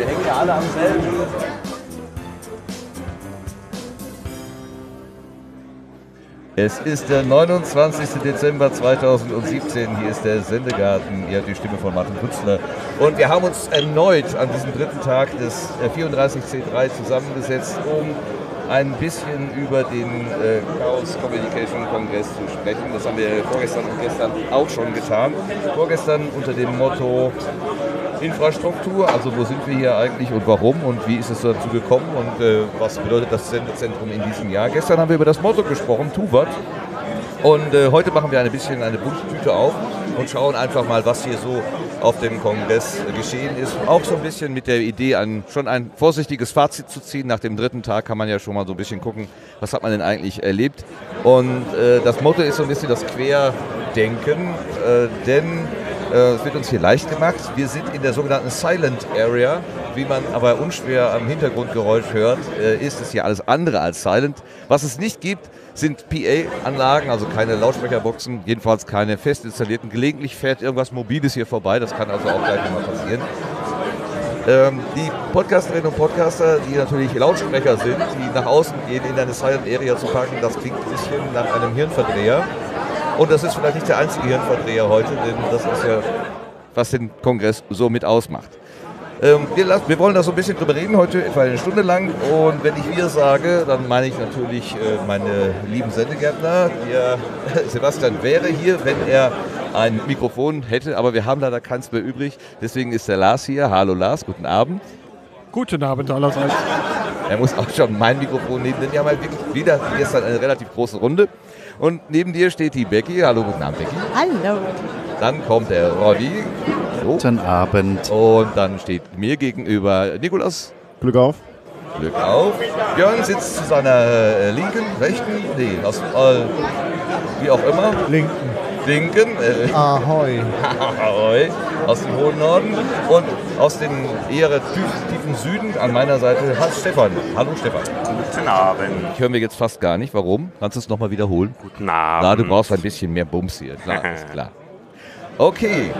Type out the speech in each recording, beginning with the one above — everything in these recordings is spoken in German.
Wir hängen ja alle am selben. Es ist der 29. Dezember 2017. Hier ist der Sendegarten. Ihr habt die Stimme von Martin Künstler. Und wir haben uns erneut an diesem dritten Tag des 34C3 zusammengesetzt, um ein bisschen über den Chaos Communication Kongress zu sprechen. Das haben wir vorgestern und gestern auch schon getan. Vorgestern unter dem Motto Infrastruktur, also wo sind wir hier eigentlich und warum und wie ist es dazu gekommen und was bedeutet das Sendezentrum in diesem Jahr. Gestern haben wir über das Motto gesprochen, tu wat. Und heute machen wir ein bisschen eine bunte Tüte auf und schauen einfach mal, was hier so auf dem Kongress geschehen ist. Auch so ein bisschen mit der Idee, schon ein vorsichtiges Fazit zu ziehen. Nach dem dritten Tag kann man ja schon mal so ein bisschen gucken, was hat man denn eigentlich erlebt. Und das Motto ist so ein bisschen das Querdenken, denn es wird uns hier leicht gemacht. Wir sind in der sogenannten Silent Area. Wie man aber unschwer am Hintergrundgeräusch hört, ist es hier alles andere als silent. Was es nicht gibt, sind PA-Anlagen, also keine Lautsprecherboxen, jedenfalls keine fest installierten. Gelegentlich fährt irgendwas Mobiles hier vorbei, das kann also auch gleich mal passieren. Die Podcasterinnen und Podcaster, die natürlich Lautsprecher sind, die nach außen gehen, in eine Silent Area zu packen, das klingt ein bisschen nach einem Hirnverdreher. Und das ist vielleicht nicht der einzige Hirnverdreher heute, denn das ist ja, was den Kongress so mit ausmacht. Wir wollen da so ein bisschen drüber reden, heute etwa eine Stunde lang. Und wenn ich wir sage, dann meine ich natürlich meine lieben Sendegärtner. Sebastian wäre hier, wenn er ein Mikrofon hätte, aber wir haben leider keins mehr übrig. Deswegen ist der Lars hier. Hallo Lars, guten Abend. Guten Abend allerseits. Er muss auch schon mein Mikrofon nehmen, denn wir haben halt wirklich wieder wie gestern eine relativ große Runde. Und neben dir steht die Becky. Hallo, guten Abend, Becky. Hallo. Dann kommt der Roddy. So. Guten Abend. Und dann steht mir gegenüber Nikolas. Glück auf. Glück auf. Björn sitzt zu seiner linken, rechten, nee, wie auch immer. Linken. Ahoi. Ahoi. Aus dem hohen Norden. Und aus dem eher tiefen Süden an meiner Seite hat Stefan. Hallo Stefan. Guten Abend. Ich höre mir jetzt fast gar nicht. Warum? Kannst du es nochmal wiederholen? Guten Abend. Na, du brauchst ein bisschen mehr Bums hier. Klar, ist klar. Okay.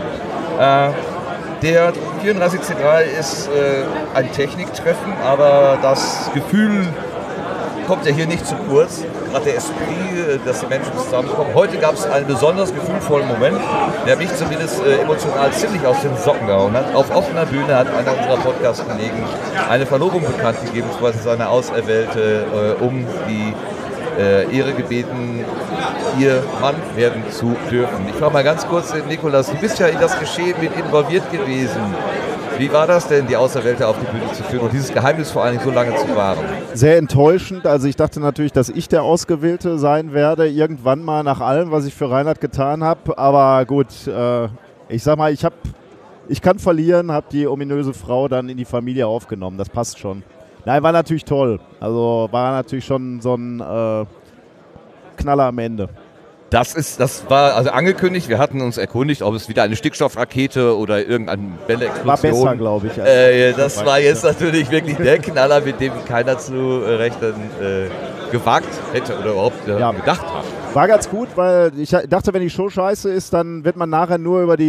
Der 34C3 ist ein Techniktreffen, aber das Gefühl kommt ja hier nicht zu kurz. Gerade der Esprit, dass die Menschen zusammenkommen. Heute gab es einen besonders gefühlvollen Moment, der mich zumindest emotional ziemlich aus den Socken gehauen hat. Auf offener Bühne hat einer unserer Podcast-Kollegen eine Verlobung bekannt gegeben, quasi seine Auserwählte, um die Ehre gebeten, ihr Mann werden zu dürfen. Ich frage mal ganz kurz, Nikolas, du bist ja in das Geschehen mit involviert gewesen. Wie war das denn, die Auserwählte auf die Bühne zu führen und dieses Geheimnis vor allen Dingen so lange zu wahren? Sehr enttäuschend. Also ich dachte natürlich, dass ich der Ausgewählte sein werde, irgendwann mal nach allem, was ich für Reinhard getan habe. Aber gut, ich sag mal, ich kann verlieren, habe die ominöse Frau dann in die Familie aufgenommen. Das passt schon. Nein, war natürlich toll. Also war natürlich schon so ein Knaller am Ende. Das war also angekündigt. Wir hatten uns erkundigt, ob es wieder eine Stickstoffrakete oder irgendeine Bälle-Explosion. War besser, glaube ich. Das war jetzt natürlich wirklich der Knaller, mit dem keiner zu rechnen gewagt hätte oder überhaupt gedacht hat. War ganz gut, weil ich dachte, wenn die Show scheiße ist, dann wird man nachher nur über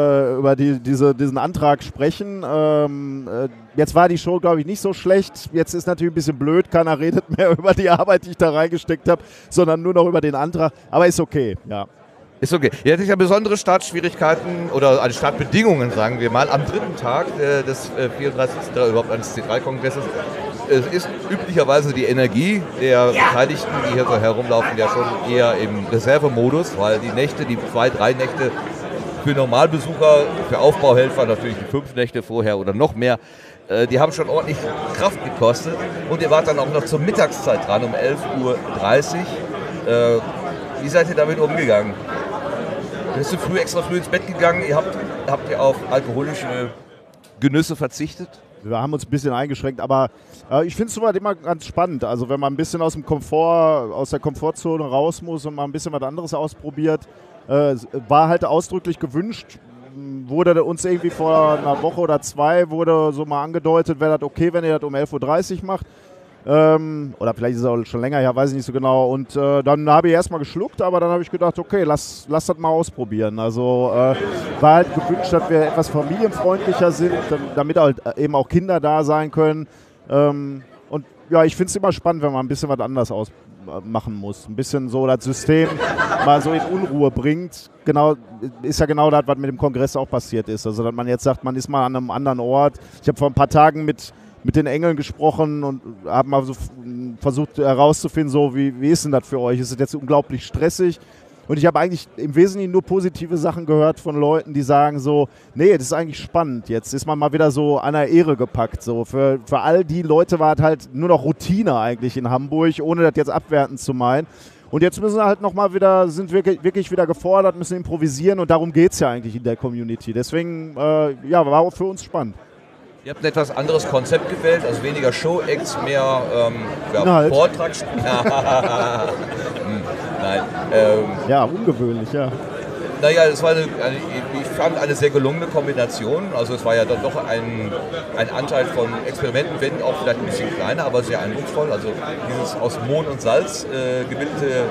diesen Antrag sprechen. Jetzt war die Show, glaube ich, nicht so schlecht. Jetzt ist natürlich ein bisschen blöd. Keiner redet mehr über die Arbeit, die ich da reingesteckt habe, sondern nur noch über den Antrag. Aber ist okay, ja. Ist okay. Ihr hattet ja besondere Startschwierigkeiten oder Startbedingungen, sagen wir mal, am dritten Tag des 34. überhaupt eines C3-Kongresses. Es ist üblicherweise die Energie der Beteiligten, die hier so herumlaufen, ja schon eher im Reservemodus, weil die Nächte, die 2-3 Nächte für Normalbesucher, für Aufbauhelfer natürlich die 5 Nächte vorher oder noch mehr, die haben schon ordentlich Kraft gekostet. Und ihr wart dann auch noch zur Mittagszeit dran, um 11:30 Uhr. Wie seid ihr damit umgegangen? Bist du extra früh ins Bett gegangen? Habt ihr auf alkoholische Genüsse verzichtet? Wir haben uns ein bisschen eingeschränkt, aber ich finde es soweit immer ganz spannend. Also wenn man ein bisschen aus der Komfortzone raus muss und mal ein bisschen was anderes ausprobiert, war halt ausdrücklich gewünscht. Wurde uns irgendwie vor einer Woche oder 2 wurde so mal angedeutet, wäre das okay, wenn ihr das um 11:30 Uhr macht. Oder vielleicht ist es auch schon länger her, weiß ich nicht so genau. Und dann habe ich erstmal geschluckt, aber dann habe ich gedacht, okay, lass das mal ausprobieren. Also war halt gewünscht, dass wir etwas familienfreundlicher sind, damit halt eben auch Kinder da sein können. Und ja, ich finde es immer spannend, wenn man ein bisschen was anderes machen muss. Ein bisschen so das System mal so in Unruhe bringt. Genau, ist ja genau das, was mit dem Kongress auch passiert ist. Also, dass man jetzt sagt, man ist mal an einem anderen Ort. Ich habe vor ein paar Tagen mit den Engeln gesprochen und habe mal so versucht herauszufinden, so wie ist denn das für euch? Ist es jetzt unglaublich stressig? Und ich habe eigentlich im Wesentlichen nur positive Sachen gehört von Leuten, die sagen so, nee, das ist eigentlich spannend. Jetzt ist man mal wieder so an der Ehre gepackt. So. Für all die Leute war es halt nur noch Routine eigentlich in Hamburg, ohne das jetzt abwertend zu meinen. Und jetzt müssen wir halt nochmal wieder, sind wirklich wieder gefordert, müssen improvisieren und darum geht es ja eigentlich in der Community. Deswegen, ja, war auch für uns spannend. Ihr habt ein etwas anderes Konzept gewählt, also weniger Show-Acts, mehr Vortrag. Nein. Ja, ungewöhnlich, ja. Naja, es war ich fand eine sehr gelungene Kombination. Also es war ja dann doch ein Anteil von Experimenten, wenn auch vielleicht ein bisschen kleiner, aber sehr eindrucksvoll. Also dieses aus Mohn und Salz gebildete,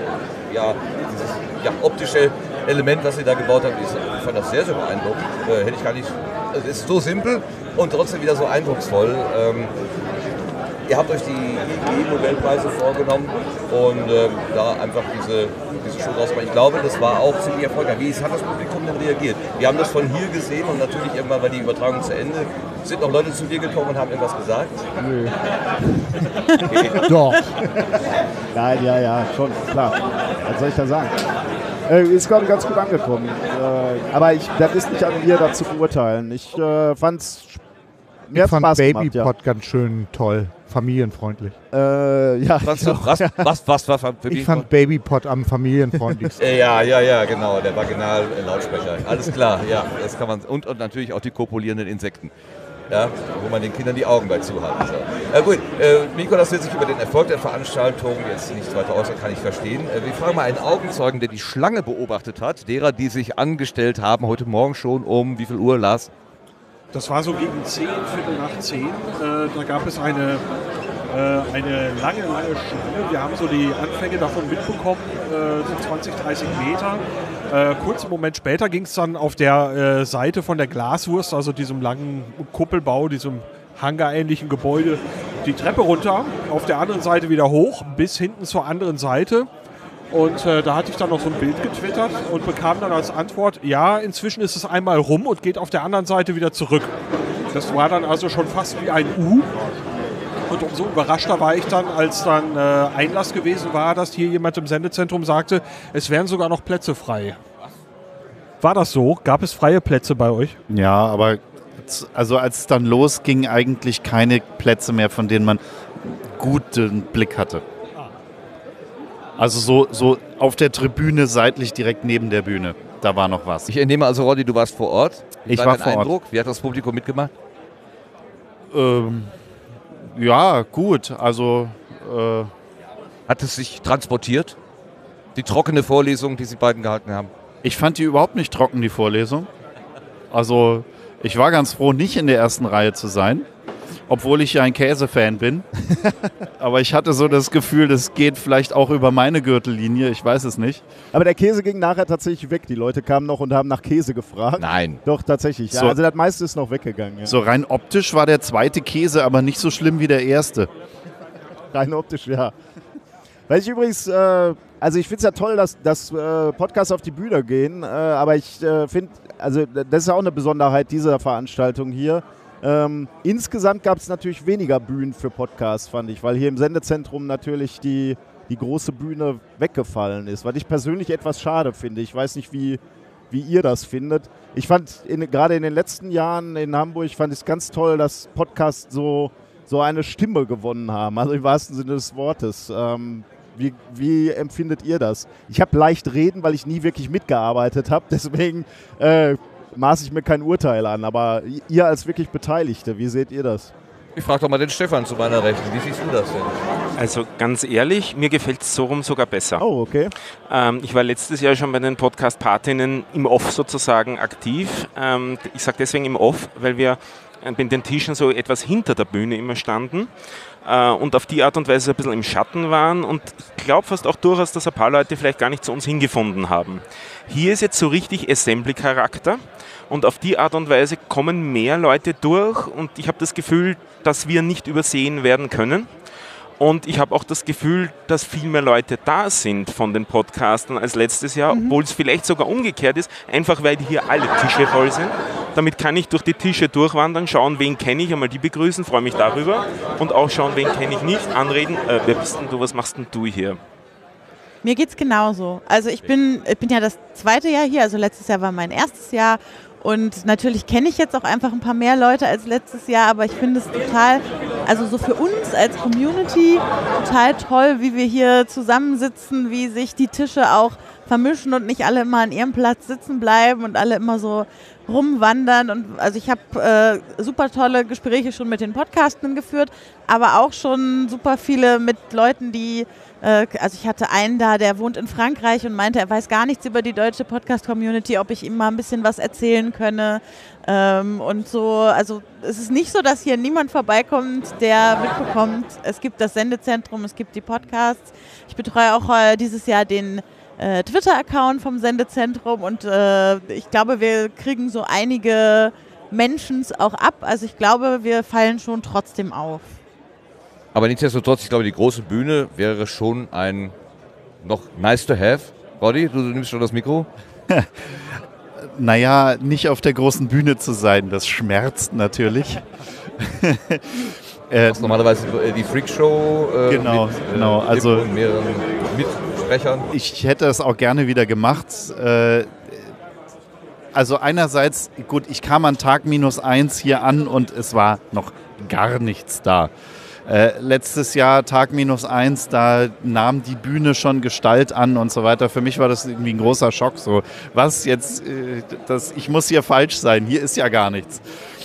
dieses optische Element, was ihr da gebaut habt, ich fand das sehr, sehr beeindruckend. Hätte ich gar nicht. Es ist so simpel und trotzdem wieder so eindrucksvoll. Ihr habt euch die IG-Nobelpreise vorgenommen und da einfach diese Show draus gemacht. Ich glaube, das war auch ziemlich erfolgreich. Wie hat das Publikum denn reagiert? Wir haben das von hier gesehen und natürlich irgendwann war die Übertragung zu Ende. Sind noch Leute zu dir gekommen und haben irgendwas gesagt? Nö. Okay. Doch. Nein, ja, schon, klar. Was soll ich da sagen? Ist, glaube ich, ganz gut angekommen. Aber das ist nicht an mir, das zu beurteilen. Ich fand's Ich fand Spaß Babypod gemacht, ganz schön toll, familienfreundlich. ja. Was war für Ich fand Babypod am familienfreundlichsten. Ja, genau, der Vaginal-Lautsprecher. Alles klar, ja, das kann man. Und natürlich auch die kopulierenden Insekten. Ja, wo man den Kindern die Augen bei zuhalten soll. Gut, Mikolas will sich über den Erfolg der Veranstaltung jetzt nichts weiter äußern, kann ich verstehen. Wir fragen mal einen Augenzeugen, der die Schlange beobachtet hat, derer, die sich angestellt haben, heute Morgen schon um wie viel Uhr, Lars? Das war so gegen 10, Viertel nach 10. Da gab es eine lange Schlange. Wir haben so die Anfänge davon mitbekommen, so 20, 30 Meter. Kurzen Moment später ging es dann auf der Seite von der Glaswurst, also diesem langen Kuppelbau, diesem hangarähnlichen Gebäude, die Treppe runter, auf der anderen Seite wieder hoch, bis hinten zur anderen Seite. Und da hatte ich dann noch so ein Bild getwittert und bekam dann als Antwort, ja, inzwischen ist es einmal rum und geht auf der anderen Seite wieder zurück. Das war dann also schon fast wie ein U. Und umso überraschter war ich dann, als dann Einlass gewesen war, dass hier jemand im Sendezentrum sagte, es wären sogar noch Plätze frei. War das so? Gab es freie Plätze bei euch? Ja, aber also als es dann losging, eigentlich keine Plätze mehr, von denen man guten Blick hatte. Also so auf der Tribüne seitlich direkt neben der Bühne. Da war noch was. Ich entnehme also, Roddy, du warst vor Ort. Ich war vor Ort. Wie hat das Publikum mitgemacht? Ja, gut. Also Hat es sich transportiert? Die trockene Vorlesung, die Sie beiden gehalten haben? ich fand die überhaupt nicht trocken, die Vorlesung. Also ich war ganz froh, nicht in der ersten Reihe zu sein. Obwohl ich ja ein Käsefan bin. Aber ich hatte so das Gefühl, das geht vielleicht auch über meine Gürtellinie. Ich weiß es nicht. Aber der Käse ging nachher tatsächlich weg. Die Leute kamen noch und haben nach Käse gefragt. Nein. Doch, tatsächlich. Ja, So. also das meiste ist noch weggegangen. Ja. So rein optisch war der zweite Käse aber nicht so schlimm wie der erste. Rein optisch, ja. Weil ich übrigens, also ich finde es ja toll, dass Podcasts auf die Bühne gehen. Aber ich finde, also das ist ja auch eine Besonderheit dieser Veranstaltung hier. Insgesamt gab es natürlich weniger Bühnen für Podcasts, fand ich, weil hier im Sendezentrum natürlich die große Bühne weggefallen ist, was ich persönlich etwas schade finde. Ich weiß nicht, wie ihr das findet. Ich fand, gerade in den letzten Jahren in Hamburg, fand ich es ganz toll, dass Podcasts so eine Stimme gewonnen haben, also im wahrsten Sinne des Wortes. Wie empfindet ihr das? Ich habe leicht reden, weil ich nie wirklich mitgearbeitet habe, deswegen maße ich mir kein Urteil an, aber ihr als wirklich Beteiligte, wie seht ihr das? Ich frage doch mal den Stefan zu meiner Rechten. Wie siehst du das denn? Also ganz ehrlich, mir gefällt es so rum sogar besser. Oh, okay. Ich war letztes Jahr schon bei den Podcast-Partinnen im Off sozusagen aktiv. Ich sage deswegen im Off, weil wir in den Tischen so etwas hinter der Bühne immer standen und auf die Art und Weise ein bisschen im Schatten waren und ich glaube fast auch durchaus, dass ein paar Leute vielleicht gar nicht zu uns hingefunden haben. Hier ist jetzt so richtig Assembly-Charakter und auf die Art und Weise kommen mehr Leute durch und ich habe das Gefühl, dass wir nicht übersehen werden können. Und ich habe auch das Gefühl, dass viel mehr Leute da sind von den Podcastern als letztes Jahr, obwohl es vielleicht sogar umgekehrt ist, einfach weil hier alle Tische voll sind. Damit kann ich durch die Tische durchwandern, schauen, wen kenne ich, einmal die begrüßen, freue mich darüber und auch schauen, wen kenne ich nicht, anreden, wer bist denn du, was machst denn du hier? Mir geht's genauso. Also ich bin ja das zweite Jahr hier, also letztes Jahr war mein erstes Jahr. Und natürlich kenne ich jetzt auch einfach ein paar mehr Leute als letztes Jahr, aber ich finde es total, also so für uns als Community total toll, wie wir hier zusammensitzen, wie sich die Tische auch vermischen und nicht alle immer an ihrem Platz sitzen bleiben und alle immer so rumwandern. Und also ich habe super tolle Gespräche schon mit den Podcastern geführt, aber auch schon super viele mit Leuten, die also ich hatte einen da, der wohnt in Frankreich und meinte, er weiß gar nichts über die deutsche Podcast-Community, ob ich ihm mal ein bisschen was erzählen könne. Und so, also es ist nicht so, dass hier niemand vorbeikommt, der mitbekommt, es gibt das Sendezentrum, es gibt die Podcasts. Ich betreue auch dieses Jahr den Twitter-Account vom Sendezentrum und ich glaube, wir kriegen so einige Mentions auch ab. Also ich glaube, wir fallen schon trotzdem auf. Aber nichtsdestotrotz, ich glaube, die große Bühne wäre schon ein noch nice to have. Roddy, du nimmst schon das Mikro? Naja, nicht auf der großen Bühne zu sein, das schmerzt natürlich. Das ist normalerweise die Freakshow genau, also mit mehreren Mitsprechern. Ich hätte es auch gerne wieder gemacht. Also einerseits, gut, ich kam an Tag -1 hier an und es war noch gar nichts da. Letztes Jahr, Tag -1, da nahm die Bühne schon Gestalt an und so weiter. Für mich war das irgendwie ein großer Schock. So, was jetzt, ich muss hier falsch sein, hier ist ja gar nichts.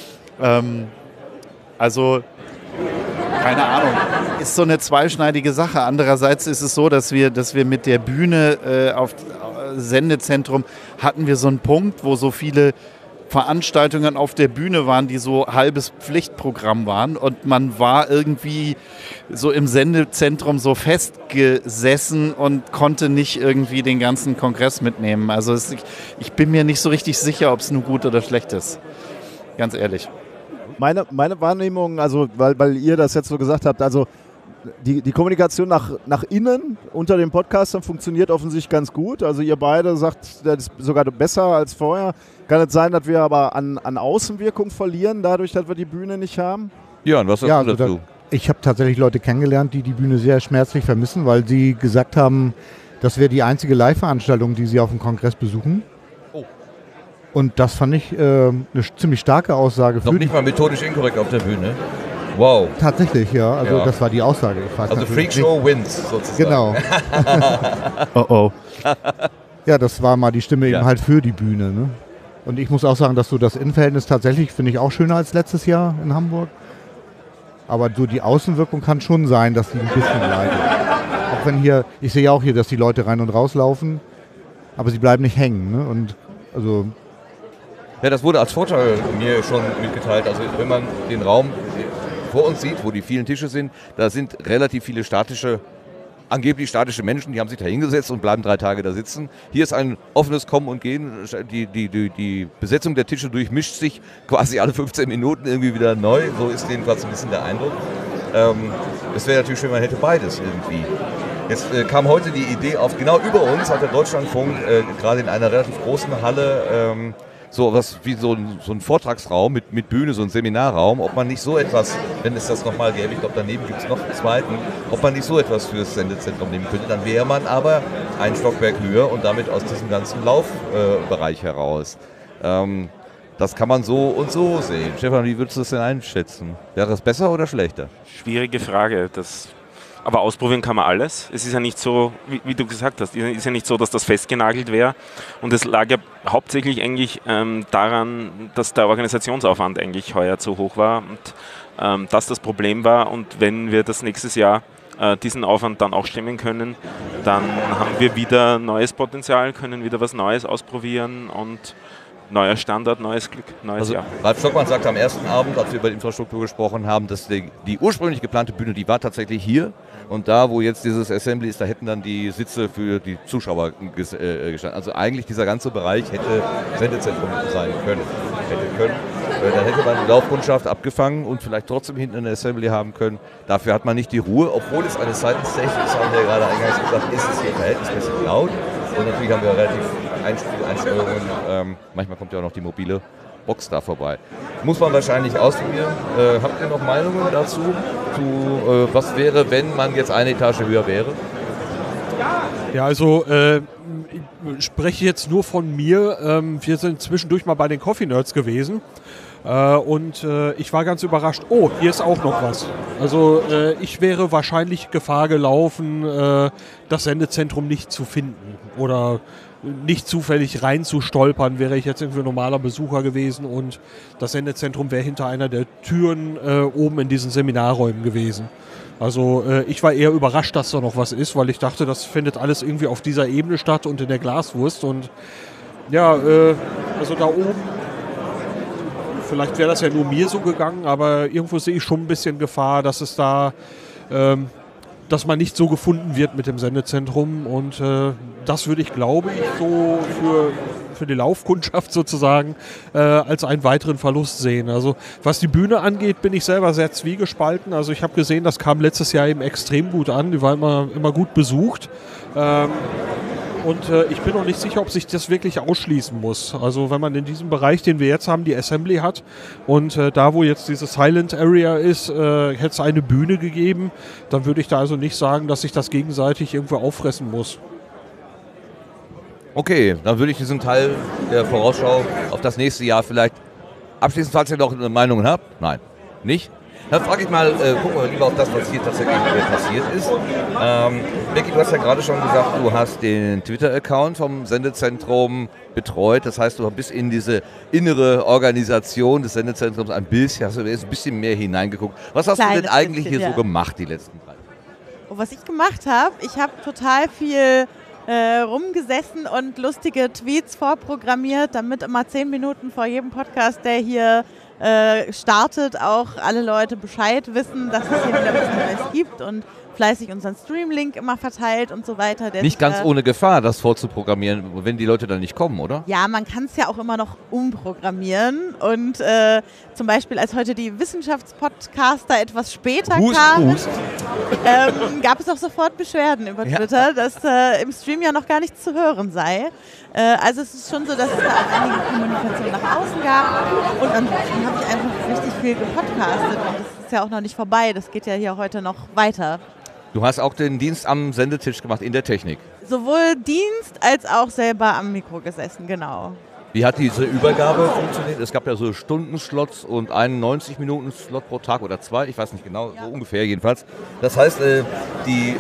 Also, keine Ahnung, ist so eine zweischneidige Sache. Andererseits ist es so, dass wir mit der Bühne auf Sendezentrum hatten wir so einen Punkt, wo so viele Veranstaltungen auf der Bühne waren, die so halbes Pflichtprogramm waren und man war irgendwie so im Sendezentrum so festgesessen und konnte nicht irgendwie den ganzen Kongress mitnehmen. Also ich bin mir nicht so richtig sicher, ob es nun gut oder schlecht ist. Ganz ehrlich. Meine Wahrnehmung, also weil ihr das jetzt so gesagt habt, also die Kommunikation nach innen unter den Podcastern funktioniert offensichtlich ganz gut. Also ihr beide sagt, das ist sogar besser als vorher. Kann es sein, dass wir aber an Außenwirkung verlieren, dadurch, dass wir die Bühne nicht haben? Ja, und was sagst du dazu? Ich habe tatsächlich Leute kennengelernt, die Bühne sehr schmerzlich vermissen, weil sie gesagt haben, das wäre die einzige Live-Veranstaltung, die sie auf dem Kongress besuchen. Oh. Und das fand ich eine ziemlich starke Aussage. Noch nicht mal methodisch inkorrekt auf der Bühne. Wow. Tatsächlich, ja. Also ja. Das war die Aussage. Also Freakshow wins sozusagen. Genau. Oh. Ja, das war mal die Stimme eben halt für die Bühne. Ne? Und ich muss auch sagen, dass so das Innenverhältnis tatsächlich, finde ich, auch schöner als letztes Jahr in Hamburg. Aber so die Außenwirkung kann schon sein, dass die ein bisschen leidet. Auch wenn hier, ich sehe ja auch hier, dass die Leute rein und rauslaufen, aber sie bleiben nicht hängen. Ne? Und also ja, das wurde als Vorteil mir schon mitgeteilt. Also wenn man den Raum vor uns sieht, wo die vielen Tische sind, da sind relativ viele angeblich statische Menschen, die haben sich da hingesetzt und bleiben 3 Tage da sitzen. Hier ist ein offenes Kommen und Gehen. Die Besetzung der Tische durchmischt sich quasi alle 15 Minuten irgendwie wieder neu. So ist jedenfalls ein bisschen der Eindruck. Es wäre natürlich schön, man hätte beides irgendwie. Jetzt kam heute die Idee auf, genau über uns hat der Deutschlandfunk gerade in einer relativ großen Halle so was wie so ein Vortragsraum mit Bühne, so ein Seminarraum, ob man nicht so etwas, wenn es das nochmal gäbe, ich glaube daneben gibt es noch einen zweiten, ob man nicht so etwas fürs Sendezentrum nehmen könnte, dann wäre man aber ein Stockwerk höher und damit aus diesem ganzen Laufbereich heraus. Das kann man so und so sehen. Stefan, wie würdest du das denn einschätzen? Wäre es besser oder schlechter? Schwierige Frage. Aber ausprobieren kann man alles. Es ist ja nicht so, wie du gesagt hast, es ist ja nicht so, dass das festgenagelt wäre. Und es lag ja hauptsächlich eigentlich daran, dass der Organisationsaufwand eigentlich heuer zu hoch war und das Problem war. Und wenn wir das nächstes Jahr diesen Aufwand dann auch stemmen können, dann haben wir wieder neues Potenzial, können wieder was Neues ausprobieren und neuer Standard, neues Glück, neues Jahr. Ralf Stockmann sagte am ersten Abend, als wir über die Infrastruktur gesprochen haben, dass die ursprünglich geplante Bühne, die war tatsächlich hier. Und da, wo jetzt dieses Assembly ist, da hätten dann die Sitze für die Zuschauer gestanden. Also eigentlich dieser ganze Bereich hätte Sendezentrum sein können. Dann hätte man die Laufkundschaft abgefangen und vielleicht trotzdem hinten eine Assembly haben können. Dafür hat man nicht die Ruhe, obwohl es eine Seitenstage ist, haben wir gerade eingangs gesagt, ist es hier verhältnismäßig laut. Und natürlich haben wir relativ Einstellungen. Manchmal kommt ja auch noch die mobile Box da vorbei. Muss man wahrscheinlich ausprobieren. Habt ihr noch Meinungen dazu? Was wäre, wenn man jetzt eine Etage höher wäre? Ja, also ich spreche jetzt nur von mir. Wir sind zwischendurch mal bei den Coffee Nerds gewesen. Und ich war ganz überrascht, oh, hier ist auch noch was. Also ich wäre wahrscheinlich Gefahr gelaufen, das Sendezentrum nicht zu finden oder nicht zufällig reinzustolpern, wäre ich jetzt irgendwie ein normaler Besucher gewesen und das Sendezentrum wäre hinter einer der Türen oben in diesen Seminarräumen gewesen. Also ich war eher überrascht, dass da noch was ist, weil ich dachte, das findet alles irgendwie auf dieser Ebene statt und in der Glaswurst. Und ja, also da oben, vielleicht wäre das ja nur mir so gegangen, aber irgendwo sehe ich schon ein bisschen Gefahr, dass es da, dass man nicht so gefunden wird mit dem Sendezentrum. Und das würde ich, glaube ich, so für die Laufkundschaft sozusagen als einen weiteren Verlust sehen. Also was die Bühne angeht, bin ich selber sehr zwiegespalten. Also ich habe gesehen, das kam letztes Jahr eben extrem gut an. Die war immer gut besucht. Und ich bin noch nicht sicher, ob sich das wirklich ausschließen muss. Also wenn man in diesem Bereich, den wir jetzt haben, die Assembly hat und da, wo jetzt diese Silent Area ist, hätte es eine Bühne gegeben, dann würde ich da also nicht sagen, dass sich das gegenseitig irgendwo auffressen muss. Okay, dann würde ich diesen Teil der Vorausschau auf das nächste Jahr vielleicht abschließen, falls ihr noch Meinungen habt. Nein, nicht? Dann frage ich mal, gucken wir lieber auf das, was hier tatsächlich passiert ist. Becky, du hast ja gerade schon gesagt, du hast den Twitter-Account vom Sendezentrum betreut. Das heißt, du bist in diese innere Organisation des Sendezentrums ein bisschen mehr hineingeguckt. Was hast du denn eigentlich hier so gemacht die letzten 3 Jahre? Oh, was ich gemacht habe, ich habe total viel rumgesessen und lustige Tweets vorprogrammiert, damit immer 10 Minuten vor jedem Podcast, der hier startet, auch alle Leute Bescheid wissen, dass es hier wieder was Neues gibt und fleißig unseren Stream-Link immer verteilt und so weiter. Nicht ganz ohne Gefahr, das vorzuprogrammieren, wenn die Leute dann nicht kommen, oder? Ja, man kann es ja auch immer noch umprogrammieren und zum Beispiel, als heute die Wissenschaftspodcaster etwas später kamen, gab es auch sofort Beschwerden über Twitter, dass im Stream ja noch gar nichts zu hören sei. Also es ist schon so, dass es da auch einige Kommunikation nach außen gab und ansonsten habe ich einfach richtig viel gepodcastet und das ist ja auch noch nicht vorbei, das geht ja hier heute noch weiter. Du hast auch den Dienst am Sendetisch gemacht in der Technik. Sowohl Dienst als auch selber am Mikro gesessen, genau. Wie hat diese Übergabe funktioniert? Es gab ja so Stundenslots und einen 90-Minuten-Slot pro Tag oder 2, ich weiß nicht genau, so ungefähr jedenfalls. Das heißt, die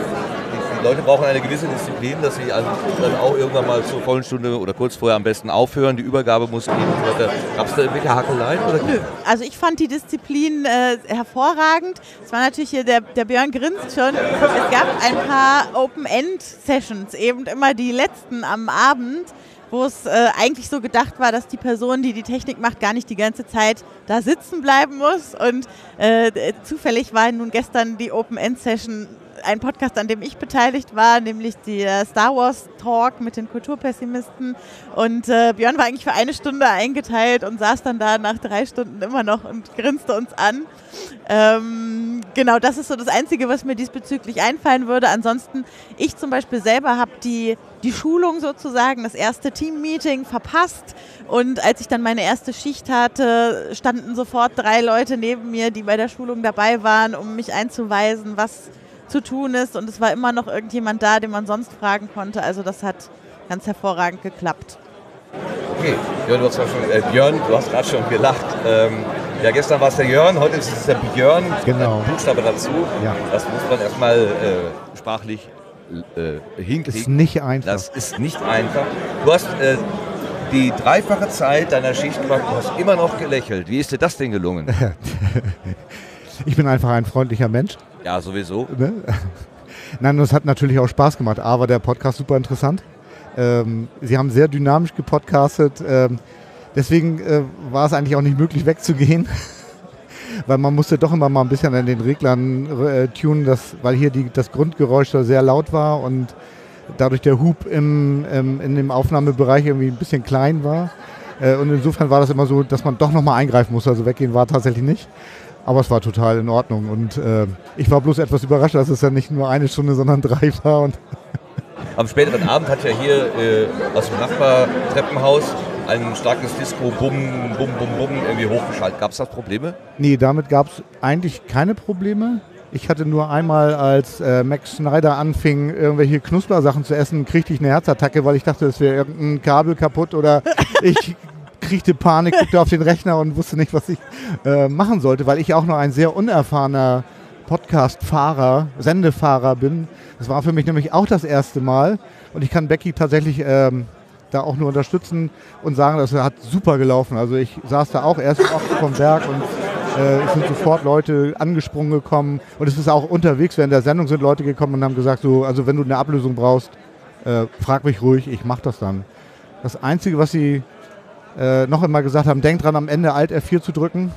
Leute brauchen eine gewisse Disziplin, dass sie dann auch irgendwann mal zur vollen Stunde oder kurz vorher am besten aufhören. Die Übergabe muss gehen und so weiter. Gab es da irgendwelche Hakeleien? Nö, also ich fand die Disziplin hervorragend. Es war natürlich hier, der Björn grinst schon. Es gab ein paar Open-End-Sessions, eben immer die letzten am Abend, wo es eigentlich so gedacht war, dass die Person, die die Technik macht, gar nicht die ganze Zeit da sitzen bleiben muss. Und zufällig war nun gestern die Open-End-Session ein Podcast, an dem ich beteiligt war, nämlich der Star Wars Talk mit den Kulturpessimisten. Und Björn war eigentlich für 1 Stunde eingeteilt und saß dann da nach 3 Stunden immer noch und grinste uns an. Genau, das ist so das Einzige, was mir diesbezüglich einfallen würde. Ansonsten, ich zum Beispiel selber habe die Schulung sozusagen, das erste Team-Meeting verpasst. Und als ich dann meine erste Schicht hatte, standen sofort 3 Leute neben mir, die bei der Schulung dabei waren, um mich einzuweisen, was zu tun ist. Und es war immer noch irgendjemand da, den man sonst fragen konnte. Also das hat ganz hervorragend geklappt. Okay, Björn, du hast gerade schon gelacht. Ja, gestern war es der Jörn, heute ist es der Björn. Genau. Buchstabe dazu. Ja. Das muss man erstmal sprachlich hinkriegen. Das ist nicht einfach. Das ist nicht einfach. Du hast die 3-fache Zeit deiner Schicht gemacht, du hast immer noch gelächelt. Wie ist dir das denn gelungen? Ich bin einfach ein freundlicher Mensch. Ja, sowieso. Ne? Nein, das hat natürlich auch Spaß gemacht. A, war der Podcast super interessant. Sie haben sehr dynamisch gepodcastet. Deswegen war es eigentlich auch nicht möglich wegzugehen, weil man musste doch immer mal ein bisschen an den Reglern tunen, weil hier das Grundgeräusch da sehr laut war und dadurch der Hub in dem Aufnahmebereich irgendwie ein bisschen klein war. Und insofern war das immer so, dass man doch nochmal eingreifen musste. Also weggehen war tatsächlich nicht. Aber es war total in Ordnung. Und ich war bloß etwas überrascht, dass es ja nicht nur 1 Stunde, sondern 3 war. Und am späteren Abend hat ja hier aus dem Nachbartreppenhaus ein starkes Disco Bum, Bum, Bum, Bum irgendwie hochgeschaltet. Gab es da Probleme? Nee, damit gab es eigentlich keine Probleme. Ich hatte nur einmal, als Max Schneider anfing, irgendwelche Knuspersachen zu essen, kriegte ich eine Herzattacke, weil ich dachte, es wäre irgendein Kabel kaputt oder ich kriegte Panik, guckte auf den Rechner und wusste nicht, was ich machen sollte, weil ich auch noch ein sehr unerfahrener Podcast-Fahrer, Sendefahrer bin. Das war für mich nämlich auch das erste Mal und ich kann Becky tatsächlich da auch nur unterstützen und sagen, das hat super gelaufen. Also ich saß da auch erst vom Berg und es sind sofort Leute angesprungen gekommen und es ist auch unterwegs, während der Sendung sind Leute gekommen und haben gesagt, so, also wenn du eine Ablösung brauchst, frag mich ruhig, ich mach das dann. Das Einzige, was sie noch immer gesagt haben, denk dran, am Ende Alt F4 zu drücken.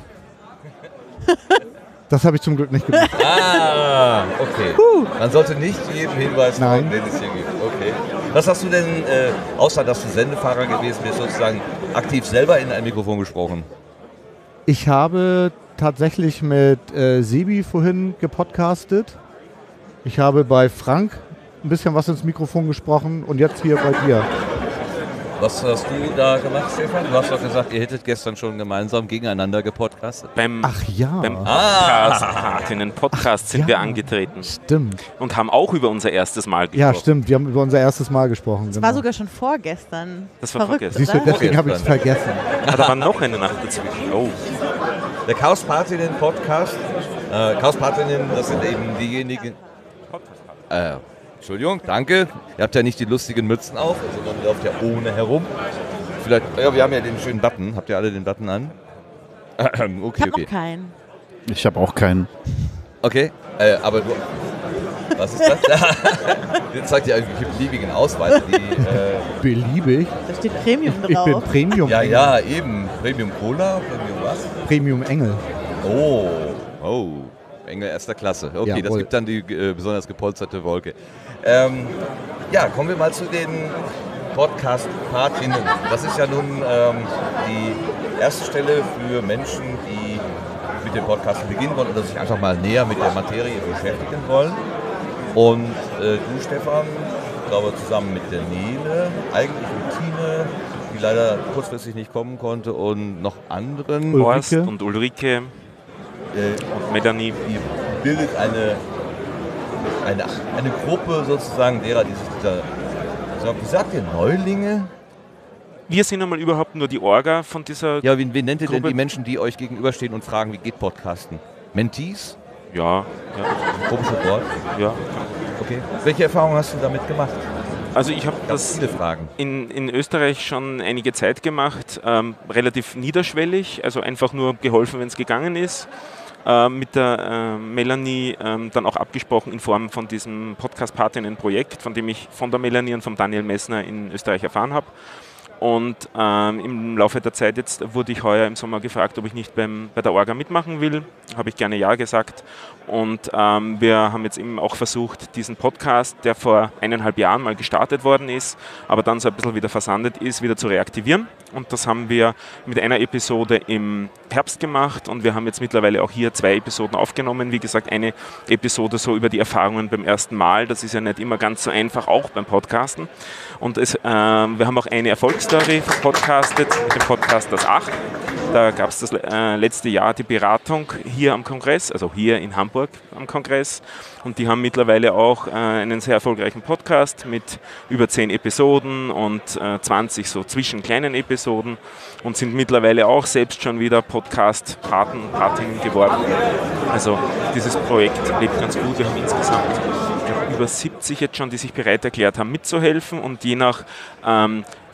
Das habe ich zum Glück nicht gemacht. Ah, okay. Man sollte nicht jedem Hinweis folgen, den es hier gibt. Okay. Was hast du denn, außer dass du Sendefahrer gewesen bist, sozusagen aktiv selber in ein Mikrofon gesprochen? Ich habe tatsächlich mit Sebi vorhin gepodcastet. Ich habe bei Frank ein bisschen was ins Mikrofon gesprochen und jetzt hier bei dir. Was hast du da gemacht, Stefan? Du hast doch gesagt, ihr hättet gestern schon gemeinsam gegeneinander gepodcastet. Beim Podcast sind wir angetreten. Stimmt. Und haben auch über unser erstes Mal gesprochen. Ja, stimmt. Wir haben über unser erstes Mal gesprochen. Das war sogar schon vorgestern. Das war vorgestern. Siehst du, deswegen habe ich es vergessen. Da war noch eine Nacht dazwischen. Oh. Der Chaos Partinnen Podcast. Chaos Partinnen, das sind eben diejenigen. Entschuldigung, danke. Ihr habt ja nicht die lustigen Mützen auf, sondern ihr lauft ja ohne herum. Vielleicht, ja, wir haben ja den schönen Button. Habt ihr alle den Button an? Okay, Ich habe noch keinen. Ich habe auch keinen. Okay, aber du. Was ist das? Jetzt zeigt ihr irgendwelche beliebigen Ausweise. Beliebig? Da steht Premium drauf. Ich bin Premium. Ja, eben. Premium Cola, Premium was? Premium Engel. Oh. Engel erster Klasse. Okay, Jawohl. Das gibt dann die besonders gepolsterte Wolke. Kommen wir mal zu den Podcast-Partinnen. Das ist ja nun die erste Stelle für Menschen, die mit dem Podcast beginnen wollen oder sich einfach mal näher mit der Materie beschäftigen wollen. Und du, Stefan, ich glaube zusammen mit der Nele, eigentlich mit Tine, die leider kurzfristig nicht kommen konnte, und noch anderen. Horst und Ulrike und Melanie. Die bildet eine Gruppe sozusagen derer, die sich wie sagt ihr, Neulinge? Wir sind einmal überhaupt nur die Orga von dieser Ja, wie nennt ihr denn Gruppe? die Menschen, die euch gegenüberstehen und fragen, wie geht Podcasten? Mentees? Ja. Komisches Wort. Ja. Okay. Welche Erfahrungen hast du damit gemacht? Also ich habe Ganz das viele Fragen. in Österreich schon einige Zeit gemacht, relativ niederschwellig, also einfach nur geholfen, wenn es gegangen ist. Mit der Melanie dann auch abgesprochen in Form von diesem Podcast-Partinnen-Projekt, von dem ich von der Melanie und vom Daniel Messner in Österreich erfahren habe. Und im Laufe der Zeit jetzt wurde ich heuer im Sommer gefragt, ob ich nicht bei der Orga mitmachen will. Habe ich gerne ja gesagt. Und wir haben jetzt eben auch versucht, diesen Podcast, der vor 1,5 Jahren mal gestartet worden ist, aber dann so ein bisschen wieder versandet ist, wieder zu reaktivieren. Und das haben wir mit einer Episode im Herbst gemacht und wir haben jetzt mittlerweile auch hier 2 Episoden aufgenommen. Wie gesagt, eine Episode so über die Erfahrungen beim ersten Mal. Das ist ja nicht immer ganz so einfach, auch beim Podcasten. Und wir haben auch eine Erfolgsstory verpodcastet mit dem Podcast Das 8. Da gab es das letzte Jahr die Beratung hier am Kongress, also hier in Hamburg am Kongress. Und die haben mittlerweile auch einen sehr erfolgreichen Podcast mit über 10 Episoden und 20 so zwischen kleinen Episoden und sind mittlerweile auch selbst schon wieder Podcast-Paten und Patinnen geworden. Also dieses Projekt lebt ganz gut. Wir haben insgesamt über 70 jetzt schon, die sich bereit erklärt haben mitzuhelfen und je nach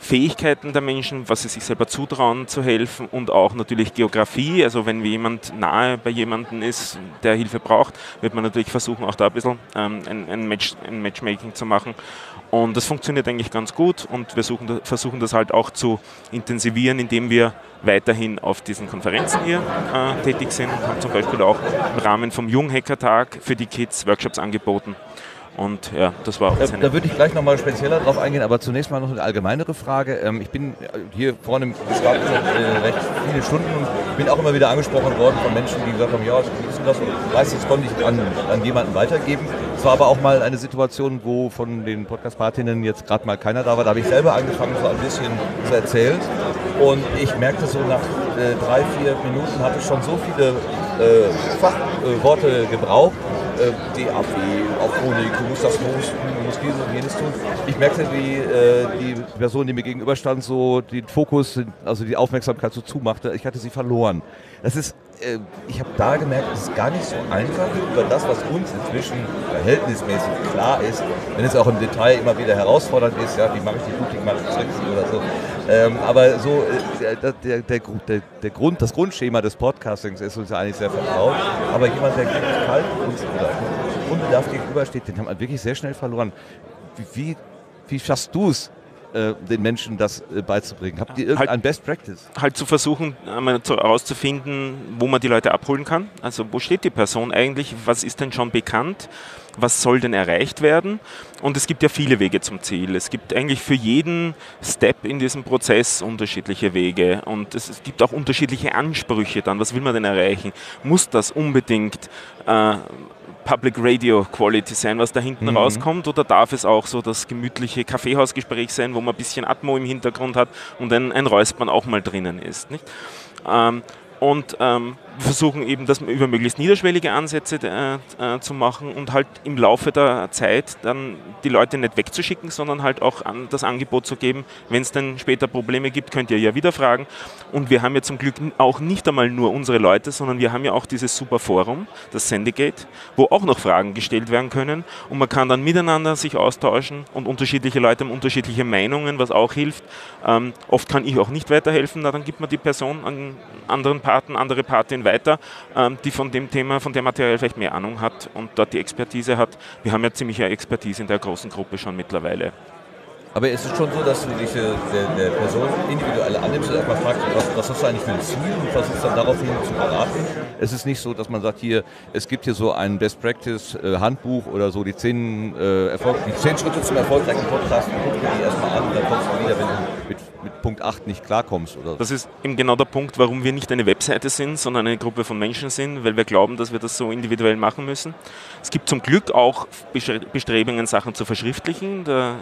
Fähigkeiten der Menschen, was sie sich selber zutrauen zu helfen und auch natürlich Geografie. Also wenn jemand nahe bei jemandem ist, der Hilfe braucht, wird man natürlich versuchen, auch da ein bisschen ein Matchmaking zu machen. Und das funktioniert eigentlich ganz gut und wir versuchen das halt auch zu intensivieren, indem wir weiterhin auf diesen Konferenzen hier tätig sind. Wir haben zum Beispiel auch im Rahmen vom Junghackertag für die Kids Workshops angeboten. Und ja, das war auch da würde ich gleich nochmal spezieller drauf eingehen, aber zunächst mal noch eine allgemeinere Frage. Ich bin hier vorne gestartet recht viele Stunden und bin auch immer wieder angesprochen worden von Menschen, die gesagt haben, ja, wie ist denn das? Und meistens konnte ich an jemanden weitergeben. Es war aber auch mal eine Situation, wo von den Podcast-Partinnen jetzt gerade mal keiner da war. Da habe ich selber angefangen, so ein bisschen zu erzählen. Und ich merkte so nach 3-4 Minuten hatte ich schon so viele Fachworte gebraucht. DAW, Auphronik, du musst das hosten, du musst dieses und jenes tun. Ich merkte, die Person, die mir gegenüberstand, so den Fokus, also die Aufmerksamkeit so zumachte, ich hatte sie verloren. Das ist, ich habe da gemerkt, es ist gar nicht so einfach, über das, was uns inzwischen verhältnismäßig klar ist, wenn es auch im Detail immer wieder herausfordernd ist, ja, wie mache ich die Booking-Matrix oder so. Aber so das Grundschema des Podcastings ist uns ja eigentlich sehr vertraut. Aber jemand, der wirklich kalt uns oder unbedarft gegenübersteht, den haben wir wirklich sehr schnell verloren. Wie schaffst du es, den Menschen das beizubringen? Habt ihr irgendein Best Practice? Halt zu versuchen, herauszufinden, wo man die Leute abholen kann. Also wo steht die Person eigentlich? Was ist denn schon bekannt? Was soll denn erreicht werden? Und es gibt ja viele Wege zum Ziel. Es gibt eigentlich für jeden Step in diesem Prozess unterschiedliche Wege. Und es gibt auch unterschiedliche Ansprüche dann. Was will man denn erreichen? Muss das unbedingt Public Radio Quality sein, was da hinten rauskommt, oder darf es auch so das gemütliche Kaffeehausgespräch sein, wo man ein bisschen Atmo im Hintergrund hat und ein Räuspern auch mal drinnen ist, nicht? Wir versuchen eben, das über möglichst niederschwellige Ansätze zu machen und halt im Laufe der Zeit dann die Leute nicht wegzuschicken, sondern halt auch das Angebot zu geben, wenn es dann später Probleme gibt, könnt ihr ja wieder fragen. Und wir haben ja zum Glück auch nicht einmal nur unsere Leute, sondern wir haben ja auch dieses super Forum, das Sendegate, wo auch noch Fragen gestellt werden können und man kann dann miteinander sich austauschen und unterschiedliche Leute haben unterschiedliche Meinungen, was auch hilft. Oft kann ich auch nicht weiterhelfen, dann gibt man die Person an andere Partien weiter, die von dem Thema, von dem Material vielleicht mehr Ahnung hat und dort die Expertise hat. Wir haben ja ziemliche Expertise in der großen Gruppe schon mittlerweile. Aber es ist schon so, dass du dich der Person individuell annimmst und erstmal fragst, was hast du eigentlich für ein Ziel und versuchst dann daraufhin zu beraten. Es ist nicht so, dass man sagt, hier, es gibt hier so ein Best Practice Handbuch oder so, die 10 Schritte zum erfolgreichen Podcast, und guckst dir die erstmal an und dann kommst du wieder, wenn du mit Punkt 8 nicht klarkommst. Oder? Das ist eben genau der Punkt, warum wir nicht eine Webseite sind, sondern eine Gruppe von Menschen sind, weil wir glauben, dass wir das so individuell machen müssen. Es gibt zum Glück auch Bestrebungen, Sachen zu verschriftlichen. Der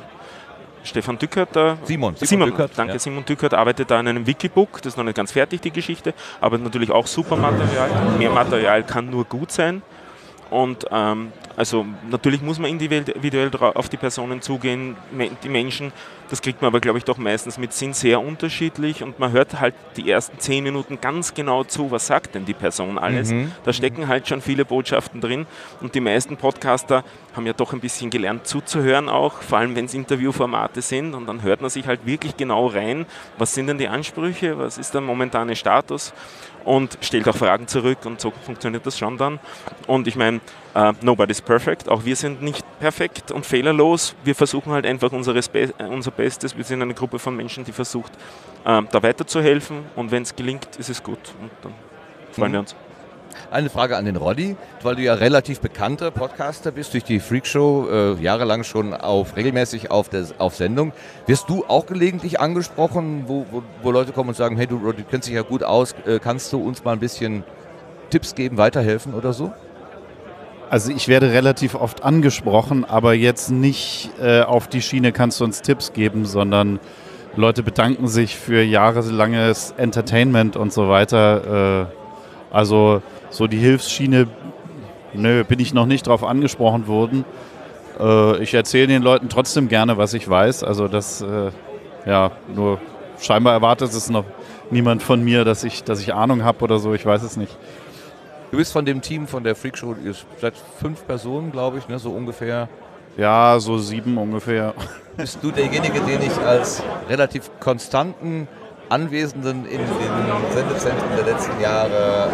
Stefan Dückert, Simon Dückert, danke, ja. Simon Dückert arbeitet da an einem Wikibook, das ist noch nicht ganz fertig, die Geschichte, aber natürlich auch super Material. Mehr Material kann nur gut sein. Und also natürlich muss man individuell auf die Personen zugehen, die Menschen, das kriegt man aber glaube ich doch meistens mit, sind sehr unterschiedlich und man hört halt die ersten 10 Minuten ganz genau zu, was sagt denn die Person alles. Da stecken halt schon viele Botschaften drin und die meisten Podcaster haben ja doch ein bisschen gelernt zuzuhören auch, vor allem wenn es Interviewformate sind und dann hört man sich halt wirklich genau rein, was sind denn die Ansprüche, was ist der momentane Status und stellt auch Fragen zurück und so funktioniert das schon dann. Und ich meine, nobody's perfect, auch wir sind nicht perfekt und fehlerlos, wir versuchen halt einfach unser Bestes, wir sind eine Gruppe von Menschen, die versucht, da weiterzuhelfen und wenn es gelingt, ist es gut und dann freuen wir uns. Eine Frage an den Roddy, weil du ja relativ bekannter Podcaster bist durch die Freakshow, jahrelang schon regelmäßig auf Sendung. Wirst du auch gelegentlich angesprochen, wo Leute kommen und sagen, hey du Roddy, kennst dich ja gut aus, kannst du uns mal ein bisschen Tipps geben, weiterhelfen oder so? Also ich werde relativ oft angesprochen, aber jetzt nicht auf die Schiene kannst du uns Tipps geben, sondern Leute bedanken sich für jahrelanges Entertainment und so weiter. Also so die Hilfsschiene, bin ich noch nicht drauf angesprochen worden. Ich erzähle den Leuten trotzdem gerne, was ich weiß. Also das, nur scheinbar erwartet es noch niemand von mir, dass ich Ahnung habe oder so. Ich weiß es nicht. Du bist von dem Team von der Freakshow, ihr seid 5 Personen, glaube ich, ne, so ungefähr. Ja, so 7 ungefähr. Bist du derjenige, den ich als relativ konstanten Anwesenden in den Sendezentren der letzten Jahre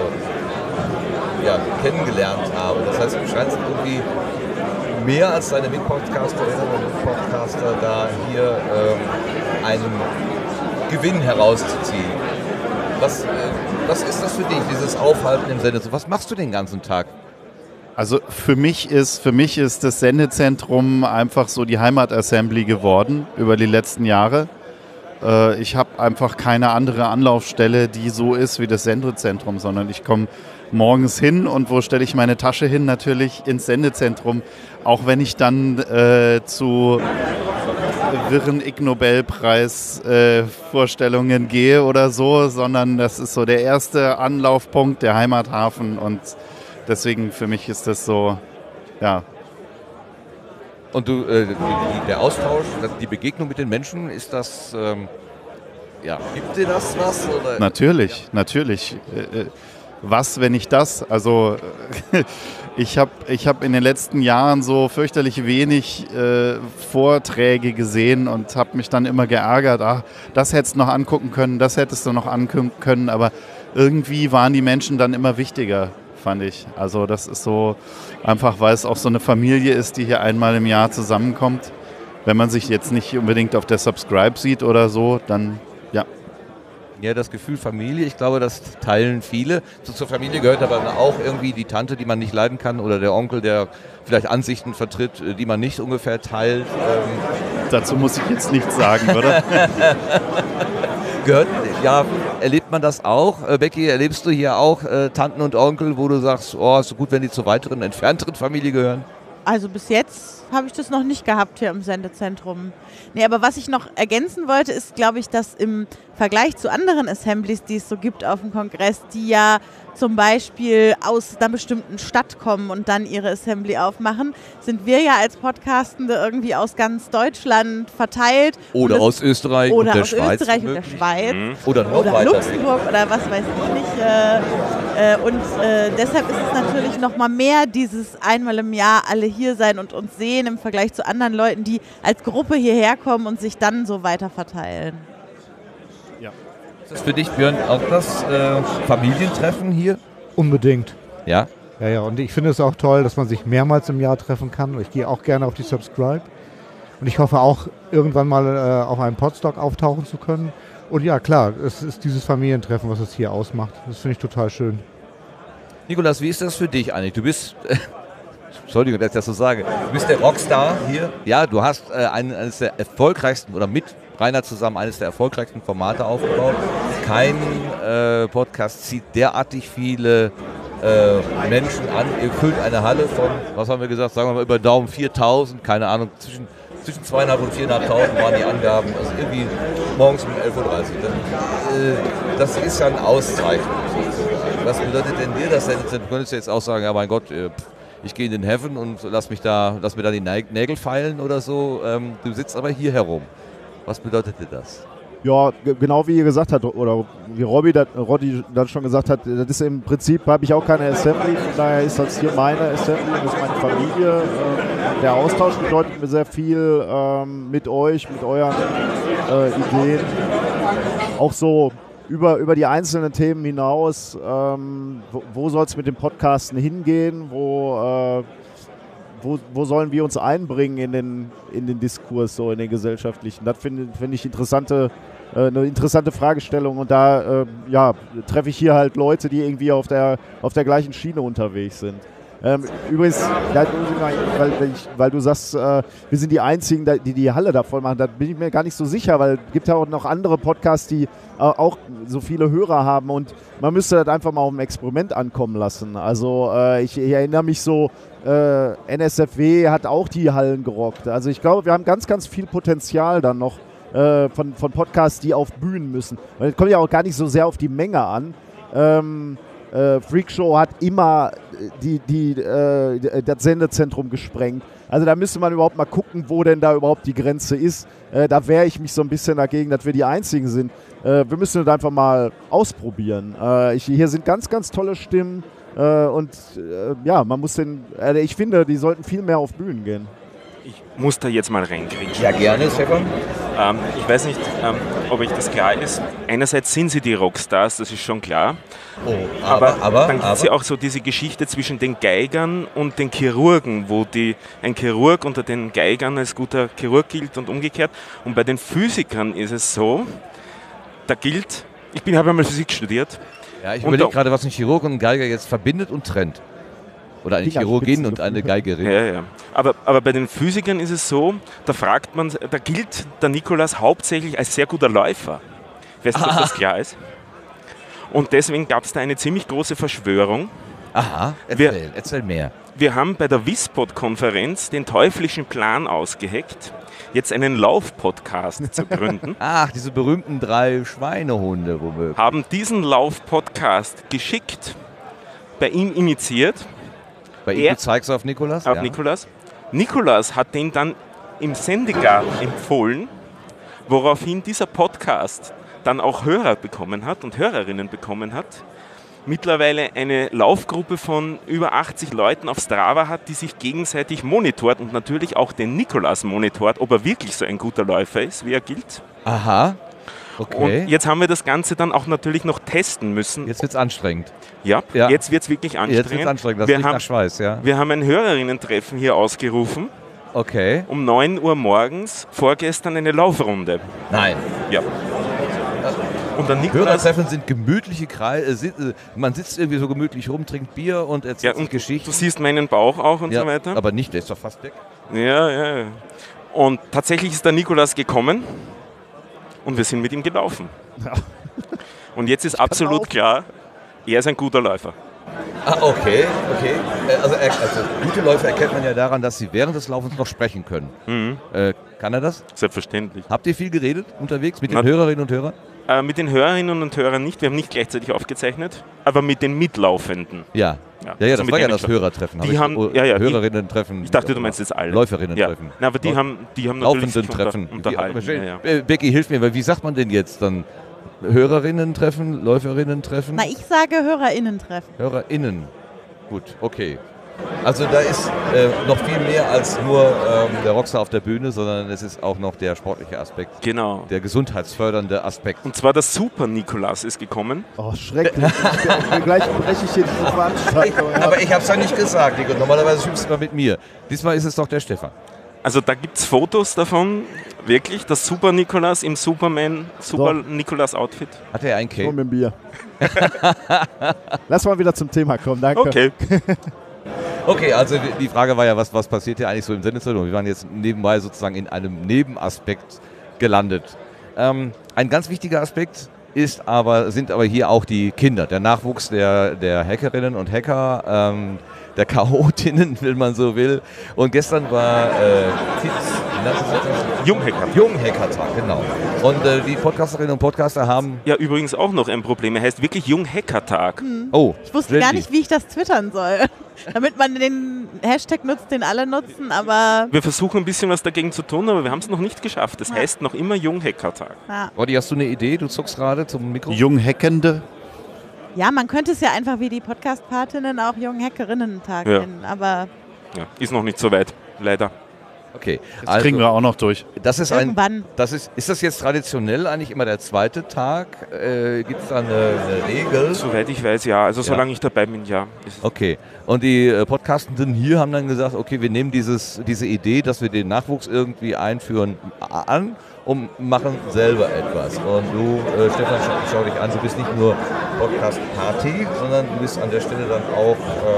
kennengelernt habe? Das heißt, du scheinst irgendwie mehr als deine Mitpodcasterinnen und Mitpodcaster da hier einen Gewinn herauszuziehen. Was ist das für dich, dieses Aufhalten im Sendezentrum? Was machst du den ganzen Tag? Also für mich ist das Sendezentrum einfach so die Heimatassembly geworden über die letzten Jahre. Ich habe einfach keine andere Anlaufstelle, die so ist wie das Sendezentrum, sondern ich komme morgens hin und wo stelle ich meine Tasche hin? Natürlich ins Sendezentrum, auch wenn ich dann zu wirren Ig Nobelpreis-Vorstellungen gehe oder so, sondern das ist so der erste Anlaufpunkt, der Heimathafen, und deswegen für mich ist das so, ja. Und du, der Austausch, die Begegnung mit den Menschen, ist das, gibt dir das was? Oder? Natürlich. Was, wenn nicht das? Also ich hab in den letzten Jahren so fürchterlich wenig Vorträge gesehen und habe mich dann immer geärgert, das hättest du noch angucken können, das hättest du noch angucken können, aber irgendwie waren die Menschen dann immer wichtiger, fand ich. Also das ist so einfach, weil es auch so eine Familie ist, die hier einmal im Jahr zusammenkommt. Wenn man sich jetzt nicht unbedingt auf der Subscribe sieht oder so, dann ja. Ja, das Gefühl Familie, ich glaube, das teilen viele. Zur Familie gehört aber auch irgendwie die Tante, die man nicht leiden kann, oder der Onkel, der vielleicht Ansichten vertritt, die man nicht ungefähr teilt. Dazu muss ich jetzt nichts sagen, oder? Erlebt man das auch? Becky, erlebst du hier auch Tanten und Onkel, wo du sagst, ist so gut, wenn die zur weiteren, entfernteren Familie gehören? Also bis jetzt habe ich das noch nicht gehabt hier im Sendezentrum. Nee, aber was ich noch ergänzen wollte, ist, glaube ich, dass im Vergleich zu anderen Assemblies, die es so gibt auf dem Kongress, die ja zum Beispiel aus einer bestimmten Stadt kommen und dann ihre Assembly aufmachen, sind wir ja als Podcastende irgendwie aus ganz Deutschland verteilt. Oder aus Österreich und der Schweiz. Oder Luxemburg oder was weiß ich nicht. Deshalb ist es natürlich noch mal mehr dieses einmal im Jahr alle hier sein und uns sehen im Vergleich zu anderen Leuten, die als Gruppe hierher kommen und sich dann so weiter verteilen. Ja. Ist das für dich, Björn, auch das Familientreffen hier? Unbedingt. Ja? Ja, und ich finde es auch toll, dass man sich mehrmals im Jahr treffen kann. Ich gehe auch gerne auf die Subscribe. Und ich hoffe auch, irgendwann mal auf einem Podstock auftauchen zu können. Und ja, klar, es ist dieses Familientreffen, was es hier ausmacht. Das finde ich total schön. Nikolas, wie ist das für dich eigentlich? Du bist, Entschuldigung, dass ich das so sage, du bist der Rockstar hier. Ja, du hast eines der erfolgreichsten, oder mit Rainer zusammen, eines der erfolgreichsten Formate aufgebaut. Kein Podcast zieht derartig viele Menschen an. Ihr füllt eine Halle von, was haben wir gesagt, sagen wir mal über Daumen 4.000, keine Ahnung, zwischen 2.500 und 4.500 waren die Angaben, also irgendwie morgens um 11.30 Uhr. Das ist ja eine Auszeichnung. Was bedeutet denn dir das denn? Du könntest jetzt auch sagen, ja mein Gott, ich gehe in den Heaven und lass mir da die Nägel feilen oder so. Du sitzt aber hier herum. Was bedeutet dir das? Ja, genau wie ihr gesagt habt, oder wie Roddy dann schon gesagt hat, das ist im Prinzip, habe ich auch keine Assembly, von daher ist das hier meine Assembly, das ist meine Familie. Der Austausch bedeutet mir sehr viel mit euch, mit euren Ideen. Auch so über die einzelnen Themen hinaus, wo soll es mit dem Podcasten hingehen, wo sollen wir uns einbringen in den Diskurs, so in den gesellschaftlichen. Das finde ich eine interessante Fragestellung, und da treffe ich hier halt Leute, die irgendwie auf der gleichen Schiene unterwegs sind. Übrigens, weil du sagst, wir sind die Einzigen, die Halle da voll machen, da bin ich mir gar nicht so sicher, weil es gibt ja auch noch andere Podcasts, die auch so viele Hörer haben, und man müsste das einfach mal auf ein Experiment ankommen lassen. Also ich erinnere mich so, NSFW hat auch die Hallen gerockt. Also ich glaube, wir haben ganz, ganz viel Potenzial dann noch von Podcasts, die auf Bühnen müssen. Weil es kommt ja auch gar nicht so sehr auf die Menge an. Freakshow hat immer das Sendezentrum gesprengt. Also da müsste man überhaupt mal gucken, wo denn da überhaupt die Grenze ist. Da wehre ich mich so ein bisschen dagegen, dass wir die Einzigen sind. Wir müssen das einfach mal ausprobieren. Hier sind ganz, ganz tolle Stimmen. Man muss ich finde, die sollten viel mehr auf Bühnen gehen. Ich muss da jetzt mal reingreifen. Ja, gerne, Stefan. Ich weiß nicht, ob euch das klar ist. Einerseits sind sie die Rockstars, das ist schon klar. Oh, Aber dann gibt es ja auch so diese Geschichte zwischen den Geigern und den Chirurgen, wo ein Chirurg unter den Geigern als guter Chirurg gilt und umgekehrt. Und bei den Physikern ist es so, da gilt, habe einmal Physik studiert. Ja, ich überlege gerade, was ein Chirurg und ein Geiger jetzt verbindet und trennt. Oder eine Chirurgin und eine Geigerin. Ja. Aber bei den Physikern ist es so, da gilt der Nikolaus hauptsächlich als sehr guter Läufer. Ich weiß nicht, ob das klar ist. Und deswegen gab es da eine ziemlich große Verschwörung. Aha, erzähl mehr. Wir haben bei der WISPOD-Konferenz den teuflischen Plan ausgeheckt, jetzt einen Lauf-Podcast zu gründen. Ach, diese berühmten 3 Schweinehunde womöglich. Haben diesen Lauf-Podcast geschickt, bei ihm initiiert. Bei ihm, du zeigst auf Nikolaus? Auf Nikolaus. Nikolaus hat den dann im Sendegarten empfohlen, woraufhin dieser Podcast dann auch Hörer bekommen hat und Hörerinnen bekommen hat. Mittlerweile eine Laufgruppe von über 80 Leuten auf Strava hat, die sich gegenseitig monitort und natürlich auch den Nikolaus monitort, ob er wirklich so ein guter Läufer ist, wie er gilt. Aha. Okay. Und jetzt haben wir das Ganze dann auch natürlich noch testen müssen. Jetzt wird es anstrengend. Ja, jetzt wird es wirklich anstrengend. Jetzt wird es anstrengend, das riecht nach Schweiß, ja. Wir haben ein Hörerinnen-Treffen hier ausgerufen. Okay. Um 9 Uhr morgens, vorgestern eine Laufrunde. Nein. Ja. Und dann Hörertreffen sind gemütliche Kreise. Man sitzt irgendwie so gemütlich rum, trinkt Bier und erzählt sich Geschichten. Du siehst meinen Bauch auch und so weiter. Aber nicht, der ist doch fast weg. Ja. Und tatsächlich ist der Nikolaus gekommen und wir sind mit ihm gelaufen. Ja. Und jetzt ist absolut klar, er ist ein guter Läufer. Ah, okay. Also gute Läufer erkennt man ja daran, dass sie während des Laufens noch sprechen können. Mhm. Kann er das? Selbstverständlich. Habt ihr viel geredet unterwegs mit den Hörerinnen und Hörern? Mit den Hörerinnen und Hörern nicht, wir haben nicht gleichzeitig aufgezeichnet, aber mit den Mitlaufenden. Ja, also das war ja das Hörertreffen. Hörerinnen-Treffen. Ich dachte, du meinst jetzt alle. Läuferinnen-Treffen. Ja. Aber die haben natürlich Laufenden-Treffen. unterhalten. Becky, hilf mir, weil wie sagt man denn jetzt dann? Hörerinnen-Treffen, Läuferinnen-Treffen? Na, ich sage HörerInnen-Treffen. HörerInnen. Gut, okay. Also da ist noch viel mehr als nur der Rockstar auf der Bühne, sondern es ist auch noch der sportliche Aspekt. Genau. Der gesundheitsfördernde Aspekt. Und zwar der Super-Nikolaus ist gekommen. Oh, schrecklich. Gleich breche ich hier diese Veranstaltung. Aber ich habe es ja nicht gesagt, Nico. Normalerweise schimpfst du mal mit mir. Diesmal ist es doch der Stefan. Also da gibt es Fotos davon, wirklich, das Super-Nikolaus im Super-Nikolaus-Outfit. Hat er ein Cake? Mit dem Bier. Lass mal wieder zum Thema kommen, danke. Okay. Okay, also die Frage war ja, was passiert hier eigentlich so im Sendezentrum? Wir waren jetzt nebenbei sozusagen in einem Nebenaspekt gelandet. Ein ganz wichtiger Aspekt sind aber hier auch die Kinder, der Nachwuchs der Hackerinnen und Hacker, der Chaotinnen, wenn man so will. Und gestern war Junghackertag, genau. Und die Podcasterinnen und Podcaster haben... Ja, übrigens auch noch ein Problem. Er heißt wirklich Junghackertag. Oh, ich wusste gar nicht, wie ich das twittern soll. Damit man den Hashtag nutzt, den alle nutzen, aber... Wir versuchen ein bisschen was dagegen zu tun, aber wir haben es noch nicht geschafft. Das heißt noch immer Junghackertag. Ja. Roddy, hast du eine Idee? Du zuckst gerade zum Mikro. Junghackende? Ja, man könnte es ja einfach wie die Podcast-Partinnen auch Junghackerinnen-Tag nennen, aber... Ja, ist noch nicht so weit, leider. Okay. Das kriegen wir auch noch durch. Das ist irgendwann. Ist das jetzt traditionell eigentlich immer der zweite Tag? Gibt es da eine Regel? Soweit ich weiß, ja. Also solange ich dabei bin, ja. Okay. Und die Podcastenden hier haben dann gesagt, okay, wir nehmen diese Idee, dass wir den Nachwuchs irgendwie einführen, an und machen selber etwas. Und du, Stefan, schau dich an, du bist nicht nur Podcast-Party, sondern du bist an der Stelle dann auch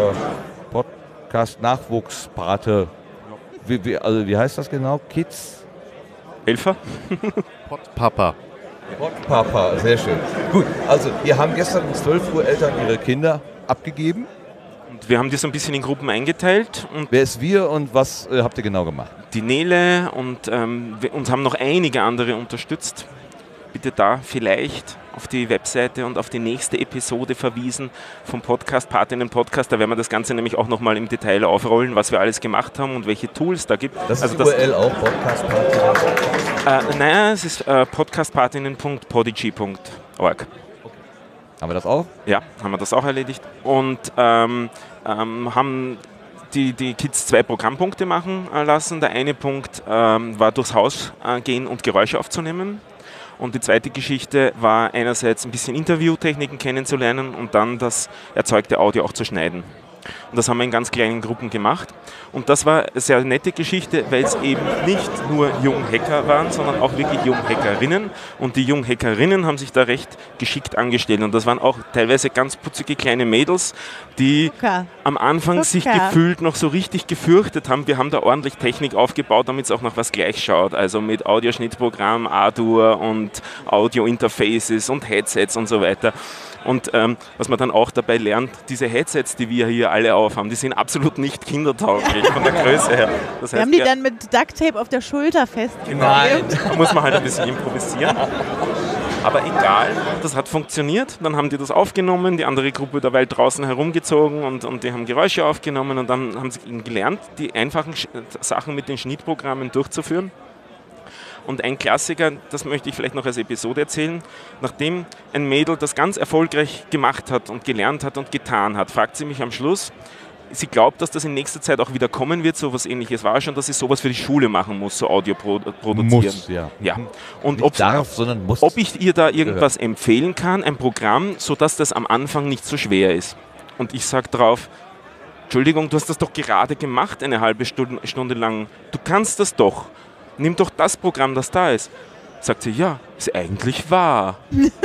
Podcast-Nachwuchspate. Wie heißt das genau? Kids? Helfer? Podpapa. Podpapa, sehr schön. Gut, also wir haben gestern um 12 Uhr Eltern ihre Kinder abgegeben. Und wir haben die so ein bisschen in Gruppen eingeteilt. Und wer ist wir und was habt ihr genau gemacht? Die Nele und uns haben noch einige andere unterstützt. Bitte da vielleicht auf die Webseite und auf die nächste Episode verwiesen vom Podcast Partinnen Podcast. Da werden wir das Ganze nämlich auch nochmal im Detail aufrollen, was wir alles gemacht haben und welche Tools da gibt. Das ist die URL auch, Podcast Partinnen? Nein, es ist podcastpartinnen.podigy.org. Okay. Haben wir das auch? Ja, haben wir das auch erledigt. Und haben die Kids 2 Programmpunkte machen lassen. Der eine Punkt war durchs Haus gehen und Geräusche aufzunehmen. Und die zweite Geschichte war einerseits ein bisschen Interviewtechniken kennenzulernen und dann das erzeugte Audio auch zu schneiden. Und das haben wir in ganz kleinen Gruppen gemacht. Und das war eine sehr nette Geschichte, weil es eben nicht nur Junghacker waren, sondern auch wirklich Junghackerinnen. Und die Junghackerinnen haben sich da recht geschickt angestellt. Und das waren auch teilweise ganz putzige kleine Mädels, die am Anfang sich gefühlt noch so richtig gefürchtet haben. Wir haben da ordentlich Technik aufgebaut, damit es auch noch was gleich schaut. Also mit Audioschnittprogramm, Ardour und Audio-Interfaces und Headsets und so weiter. Und was man dann auch dabei lernt, diese Headsets, die wir hier alle aufhaben, die sind absolut nicht kindertauglich von der Größe her. Das heißt, wir haben die dann mit Ducktape auf der Schulter festgeklebt. Nein, da muss man halt ein bisschen improvisieren. Aber egal, das hat funktioniert. Dann haben die das aufgenommen, die andere Gruppe dabei draußen herumgezogen und die haben Geräusche aufgenommen und dann haben sie gelernt, die einfachen Sachen mit den Schnittprogrammen durchzuführen. Und ein Klassiker, das möchte ich vielleicht noch als Episode erzählen, nachdem ein Mädel das ganz erfolgreich gemacht hat und gelernt hat und getan hat, fragt sie mich am Schluss, sie glaubt, dass das in nächster Zeit auch wieder kommen wird, so etwas Ähnliches war schon, dass sie sowas für die Schule machen muss, so Audio produzieren. Muss, ja. Und nicht darf, sondern muss. Ob ich ihr da irgendwas empfehlen kann, ein Programm, sodass das am Anfang nicht so schwer ist. Und ich sage drauf, Entschuldigung, du hast das doch gerade gemacht, eine halbe Stunde lang. Du kannst das doch. Nimm doch das Programm, das da ist. Sagt sie, ja, ist eigentlich wahr.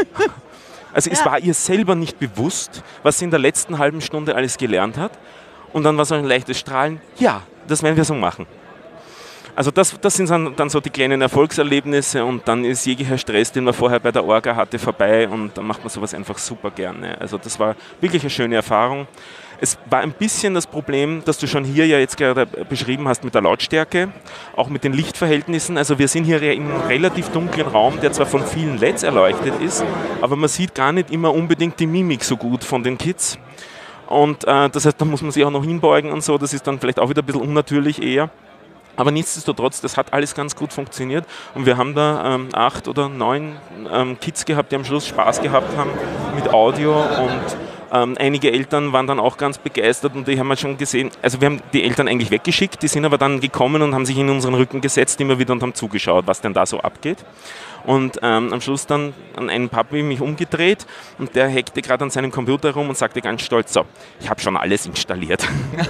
Also es war ihr selber nicht bewusst, was sie in der letzten halben Stunde alles gelernt hat. Und dann war so ein leichtes Strahlen, ja, das werden wir so machen. Also das sind dann so die kleinen Erfolgserlebnisse und dann ist jeglicher Stress, den man vorher bei der Orga hatte, vorbei und dann macht man sowas einfach super gerne. Also das war wirklich eine schöne Erfahrung. Es war ein bisschen das Problem, das du schon hier ja jetzt gerade beschrieben hast mit der Lautstärke, auch mit den Lichtverhältnissen. Also wir sind hier in einem relativ dunklen Raum, der zwar von vielen LEDs erleuchtet ist, aber man sieht gar nicht immer unbedingt die Mimik so gut von den Kids. Und das heißt, da muss man sich auch noch hinbeugen und so, das ist dann vielleicht auch wieder ein bisschen unnatürlich eher. Aber nichtsdestotrotz, das hat alles ganz gut funktioniert und wir haben da 8 oder 9 Kids gehabt, die am Schluss Spaß gehabt haben mit Audio und einige Eltern waren dann auch ganz begeistert und die haben wir schon gesehen, also wir haben die Eltern eigentlich weggeschickt, die sind aber dann gekommen und haben sich in unseren Rücken gesetzt immer wieder und haben zugeschaut, was denn da so abgeht. Und am Schluss dann an einen Papi mich umgedreht und der hackte gerade an seinem Computer rum und sagte ganz stolz, so, ich habe schon alles installiert.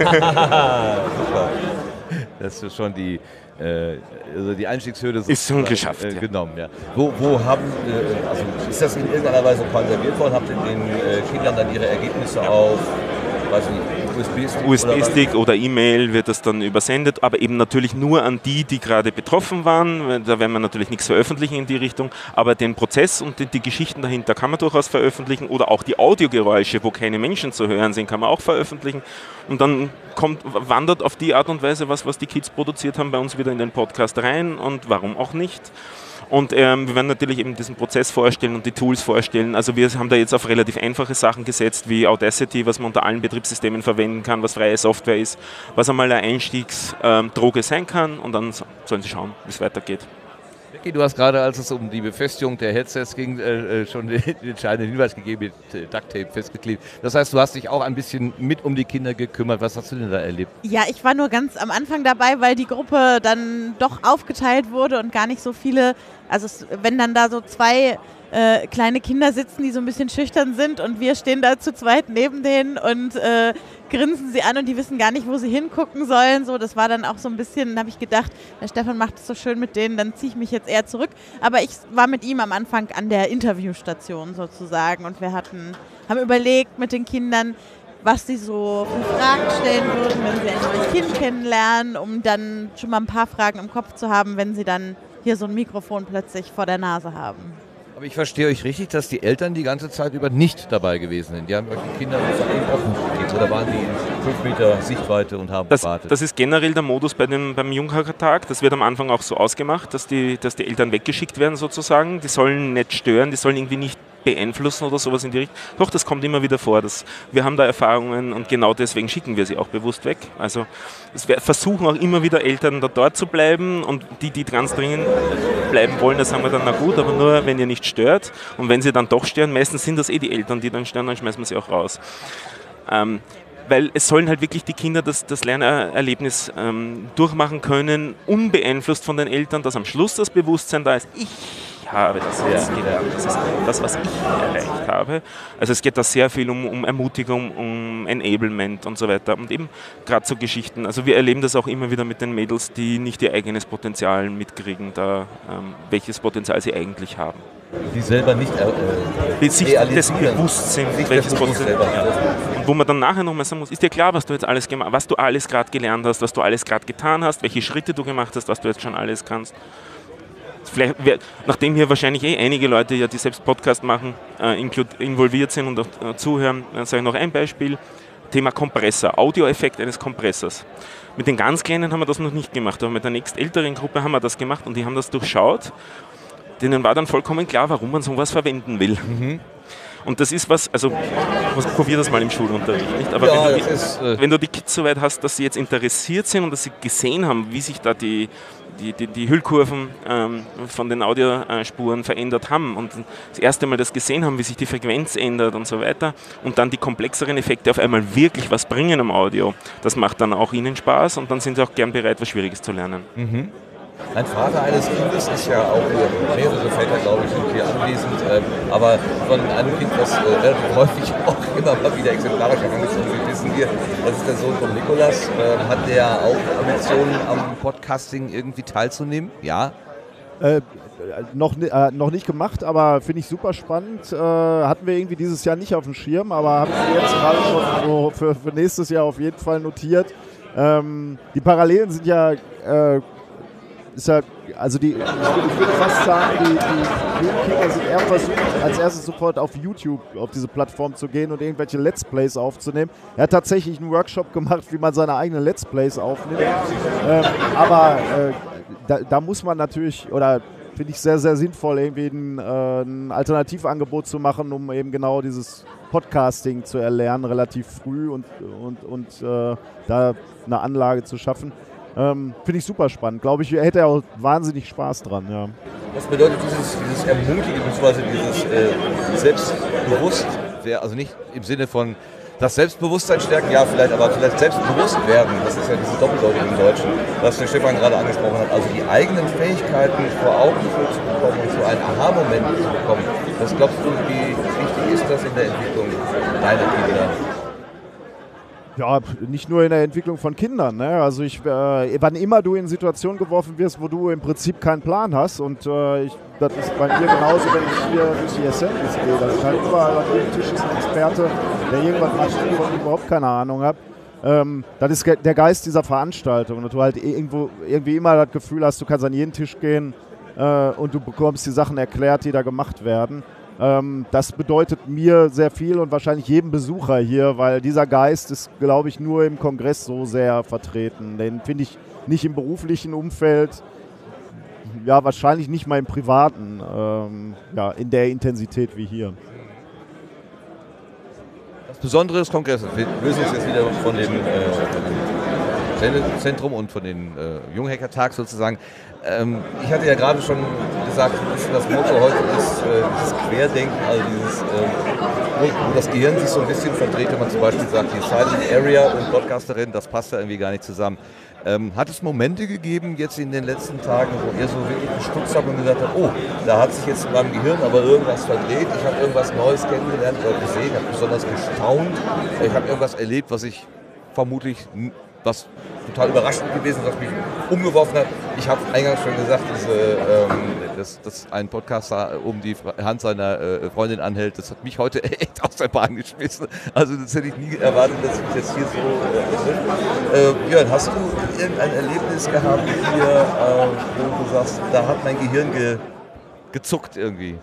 Super. Das ist schon die Einstiegshürde ist schon geschafft, genommen. Ja. Wo haben, also ist das in irgendeiner Weise konserviert worden? Habt ihr den Kindern dann ihre Ergebnisse auf, weiß nicht, USB-Stick oder E-Mail wird das dann übersendet, aber eben natürlich nur an die gerade betroffen waren. Da werden wir natürlich nichts veröffentlichen in die Richtung, aber den Prozess und die Geschichten dahinter kann man durchaus veröffentlichen oder auch die Audiogeräusche, wo keine Menschen zu hören sind, kann man auch veröffentlichen. Und dann wandert auf die Art und Weise was die Kids produziert haben, bei uns wieder in den Podcast rein und warum auch nicht. Und wir werden natürlich eben diesen Prozess vorstellen und die Tools vorstellen. Also wir haben da jetzt auf relativ einfache Sachen gesetzt, wie Audacity, was man unter allen Betriebssystemen verwenden kann, was freie Software ist, was einmal eine Einstiegsdroge sein kann und dann sollen sie schauen, wie es weitergeht. Becky, du hast gerade, als es um die Befestigung der Headsets ging, schon den entscheidenden Hinweis gegeben, mit Ducktape festgeklebt. Das heißt, du hast dich auch ein bisschen mit um die Kinder gekümmert. Was hast du denn da erlebt? Ja, ich war nur ganz am Anfang dabei, weil die Gruppe dann doch aufgeteilt wurde und gar nicht so viele, also wenn dann da so 2 kleine Kinder sitzen, die so ein bisschen schüchtern sind und wir stehen da zu zweit neben denen und grinsen sie an und die wissen gar nicht, wo sie hingucken sollen. So, das war dann auch so ein bisschen, habe ich gedacht, der Stefan macht es so schön mit denen, dann ziehe ich mich jetzt eher zurück. Aber ich war mit ihm am Anfang an der Interviewstation sozusagen und wir haben überlegt mit den Kindern, was sie so für Fragen stellen würden, wenn sie ein neues Kind kennenlernen, um dann schon mal ein paar Fragen im Kopf zu haben, wenn sie dann hier so ein Mikrofon plötzlich vor der Nase haben. Aber ich verstehe euch richtig, dass die Eltern die ganze Zeit über nicht dabei gewesen sind. Die haben euch die Kinder eben offen gegeben oder waren die in 5 Meter Sichtweite und haben gewartet? Das ist generell der Modus beim Junghackertag. Das wird am Anfang auch so ausgemacht, dass die Eltern weggeschickt werden sozusagen. Die sollen nicht stören, die sollen irgendwie nicht beeinflussen oder sowas in die Richtung. Doch, das kommt immer wieder vor. Wir haben da Erfahrungen und genau deswegen schicken wir sie auch bewusst weg. Also versuchen auch immer wieder Eltern dort zu bleiben und die ganz dringend bleiben wollen, da sagen wir dann, na gut, aber nur, wenn ihr nicht stört. Und wenn sie dann doch stören, meistens sind das die Eltern, die dann stören, dann schmeißen wir sie auch raus. weil es sollen halt wirklich die Kinder das Lernerlebnis durchmachen können, unbeeinflusst von den Eltern, dass am Schluss das Bewusstsein da ist, ich habe das jetzt gelernt, das ist das, was ich erreicht habe. Also es geht da sehr viel um Ermutigung, um Enablement und so weiter und eben gerade so Geschichten. Also wir erleben das auch immer wieder mit den Mädels, die nicht ihr eigenes Potenzial mitkriegen, welches Potenzial sie eigentlich haben. Die selber nicht sich dessen bewusst sind, welches Potenzial. Und wo man dann nachher nochmal sagen muss, ist dir klar, was du jetzt alles gemacht, was du alles gerade gelernt hast, was du alles gerade getan hast, welche Schritte du gemacht hast, was du jetzt schon alles kannst. Vielleicht, nachdem hier wahrscheinlich einige Leute, die selbst Podcast machen, involviert sind und auch zuhören, sage ich noch ein Beispiel. Thema Kompressor, Audioeffekt eines Kompressors. Mit den ganz Kleinen haben wir das noch nicht gemacht, aber mit der nächstälteren Gruppe haben wir das gemacht und die haben das durchschaut. Denen war dann vollkommen klar, warum man sowas verwenden will. Mhm. Und das ist was, also probier das mal im Schulunterricht, nicht? Aber ja, wenn du die Kids so weit hast, dass sie jetzt interessiert sind und dass sie gesehen haben, wie sich da die Hüllkurven von den Audiospuren verändert haben und das erste Mal das gesehen haben, wie sich die Frequenz ändert und so weiter und dann die komplexeren Effekte auf einmal wirklich was bringen am Audio, das macht dann auch ihnen Spaß und dann sind sie auch gern bereit, was Schwieriges zu lernen. Mhm. Ein Vater eines Kindes ist ja auch, mehrere Väter, glaube ich, sind hier anwesend, aber von einem Kind, das relativ häufig auch immer mal wieder exemplarisch herangezogen wird, wissen wir, das ist der Sohn von Nikolas. Hat der auch Ambitionen am Podcasting irgendwie teilzunehmen? Ja. Noch nicht gemacht, aber finde ich super spannend. Hatten wir irgendwie dieses Jahr nicht auf dem Schirm, aber habe ich jetzt gerade schon so für nächstes Jahr auf jeden Fall notiert. Die Parallelen sind ja... also ich würde fast sagen, die Kinder sind eher versucht, als erstes sofort auf YouTube, auf diese Plattform zu gehen und irgendwelche Let's Plays aufzunehmen. Er hat tatsächlich einen Workshop gemacht, wie man seine eigenen Let's Plays aufnimmt. Aber da muss man natürlich, oder finde ich sehr, sehr sinnvoll, irgendwie ein Alternativangebot zu machen, um eben genau dieses Podcasting zu erlernen, relativ früh und da eine Anlage zu schaffen. Finde ich super spannend. Glaube ich, hätte er auch wahnsinnig Spaß dran. Ja. Was bedeutet dieses Ermutigen, beziehungsweise dieses Selbstbewusst, also nicht im Sinne von das Selbstbewusstsein stärken, ja vielleicht, aber vielleicht selbstbewusst werden, das ist ja dieses Doppeldeutige im Deutschen, was der Stefan gerade angesprochen hat, also die eigenen Fähigkeiten vor Augen zu bekommen und so einen Aha-Moment zu bekommen. Was glaubst du, wie wichtig ist das in der Entwicklung deiner Kinder? Ja, nicht nur in der Entwicklung von Kindern. Ne? Also wann immer du in Situationen geworfen wirst, wo du im Prinzip keinen Plan hast und das ist bei mir genauso, wenn ich hier durch die Assemblies gehe. Das ist halt überall an jedem Tisch ist ein Experte, der irgendwas macht, von dem ich überhaupt keine Ahnung habe. Das ist der Geist dieser Veranstaltung und du halt irgendwie immer das Gefühl hast, du kannst an jeden Tisch gehen und du bekommst die Sachen erklärt, die da gemacht werden. Das bedeutet mir sehr viel und wahrscheinlich jedem Besucher hier, weil dieser Geist ist, glaube ich, nur im Kongress so sehr vertreten. Den finde ich nicht im beruflichen Umfeld, ja wahrscheinlich nicht mal im privaten, in der Intensität wie hier. Das Besondere des Kongresses, wir lösen uns jetzt wieder von dem Sendezentrum und von den Junghackertag sozusagen. Ich hatte ja gerade schon gesagt, das Motto heute ist dieses Querdenken, also dieses, wo das Gehirn sich so ein bisschen verdreht, wenn man zum Beispiel sagt, die Silent Area und Podcasterin, das passt ja irgendwie gar nicht zusammen. Hat es Momente gegeben jetzt in den letzten Tagen, wo ihr so wirklich gestutzt habt und gesagt habt, oh, da hat sich jetzt in meinem Gehirn aber irgendwas verdreht, ich habe irgendwas Neues kennengelernt oder gesehen, ich habe besonders gestaunt, ich habe irgendwas erlebt, was ich vermutlich was total überraschend gewesen, was mich umgeworfen hat. Ich habe eingangs schon gesagt, dass ein Podcaster um die Hand seiner Freundin anhält, das hat mich heute echt aus der Bahn geschmissen. Also das hätte ich nie erwartet, dass ich jetzt hier so Jörn, hast du irgendein Erlebnis gehabt hier, wo du sagst, da hat mein Gehirn gezuckt irgendwie?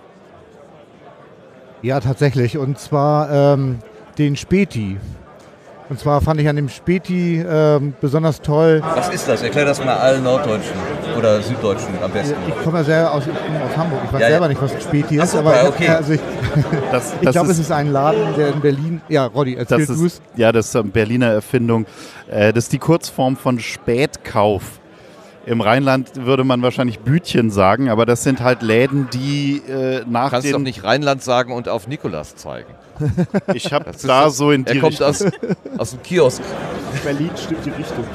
Ja, tatsächlich. Und zwar den Späti. Und zwar fand ich an dem Späti besonders toll. Was ist das? Erklär das mal allen Norddeutschen oder Süddeutschen am besten. Ich komme ja selber aus Hamburg. Ich weiß selber nicht, was ein Späti ist. Aber okay. Also ich glaube, es ist ein Laden, der in Berlin... Ja, Roddy, erzähl du es. Ja, das ist eine Berliner Erfindung. Das ist die Kurzform von Spätkauf. Im Rheinland würde man wahrscheinlich Bütchen sagen, aber das sind halt Läden, die nach Du kannst doch nicht Rheinland sagen und auf Nikolas zeigen. Ich habe da so in die Er kommt aus dem Kiosk. Berlin stimmt die Richtung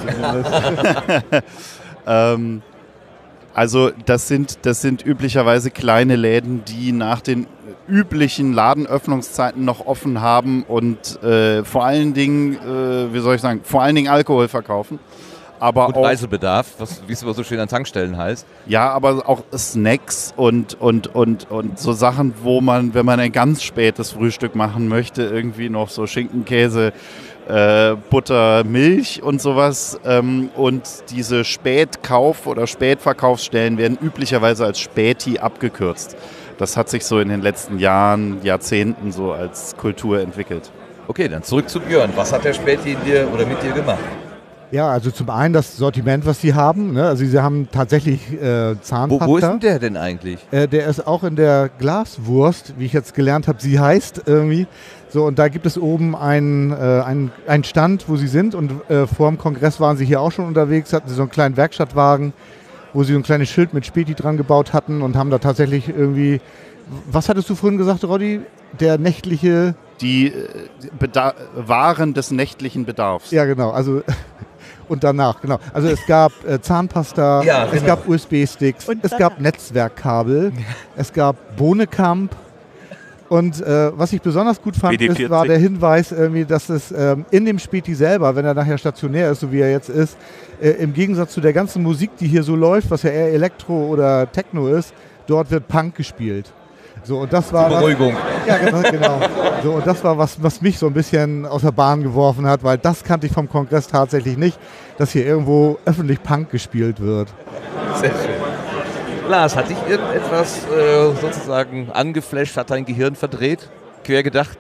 zumindest. Also das sind üblicherweise kleine Läden, die nach den üblichen Ladenöffnungszeiten noch offen haben und vor allen Dingen, vor allen Dingen Alkohol verkaufen. Aber und auch Reisebedarf, wie es immer so schön an Tankstellen heißt. Ja, aber auch Snacks und so Sachen, wo man, wenn man ein ganz spätes Frühstück machen möchte, irgendwie noch so Schinken, Käse, Butter, Milch und sowas. Und diese Spätkauf- oder Spätverkaufsstellen werden üblicherweise als Späti abgekürzt. Das hat sich so in den letzten Jahren, Jahrzehnten so als Kultur entwickelt. Okay, dann zurück zu Björn. Was hat der Späti in dir oder mit dir gemacht? Ja, also zum einen das Sortiment, was sie haben. Ne? Also sie haben tatsächlich Zahnpasta. Wo ist denn der denn eigentlich? Der ist auch in der Glaswurst, wie ich jetzt gelernt habe, sie heißt irgendwie. So, und da gibt es oben einen Stand, wo sie sind. Und vor dem Kongress waren sie hier auch schon unterwegs, hatten sie so einen kleinen Werkstattwagen, wo sie so ein kleines Schild mit Späti dran gebaut hatten und haben da tatsächlich irgendwie, was hattest du vorhin gesagt, Roddy? Der nächtliche... Die Waren des nächtlichen Bedarfs. Ja, genau. Also... Und danach, genau. Also es gab Zahnpasta, ja, genau. Es gab USB-Sticks, es gab Netzwerkkabel, es gab Bohnekamp. Und was ich besonders gut fand, war der Hinweis, irgendwie, dass es in dem Späti selber, wenn er nachher stationär ist, so wie er jetzt ist, im Gegensatz zu der ganzen Musik, die hier so läuft, was ja eher Elektro oder Techno ist, dort wird Punk gespielt. So, und das war Beruhigung. Ja, genau. So, und das war was mich so ein bisschen aus der Bahn geworfen hat, weil das kannte ich vom Kongress tatsächlich nicht, dass hier irgendwo öffentlich Punk gespielt wird. Sehr schön. Lars, hat dich irgendetwas sozusagen angeflasht, hat dein Gehirn verdreht, quer gedacht?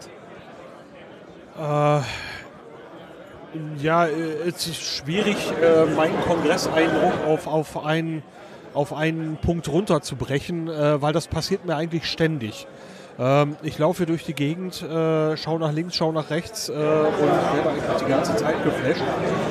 Ja, es ist schwierig, meinen Kongresseindruck auf einen Punkt runterzubrechen, weil das passiert mir eigentlich ständig. Ich laufe hier durch die Gegend, schaue nach links, schaue nach rechts und werde eigentlich die ganze Zeit geflasht.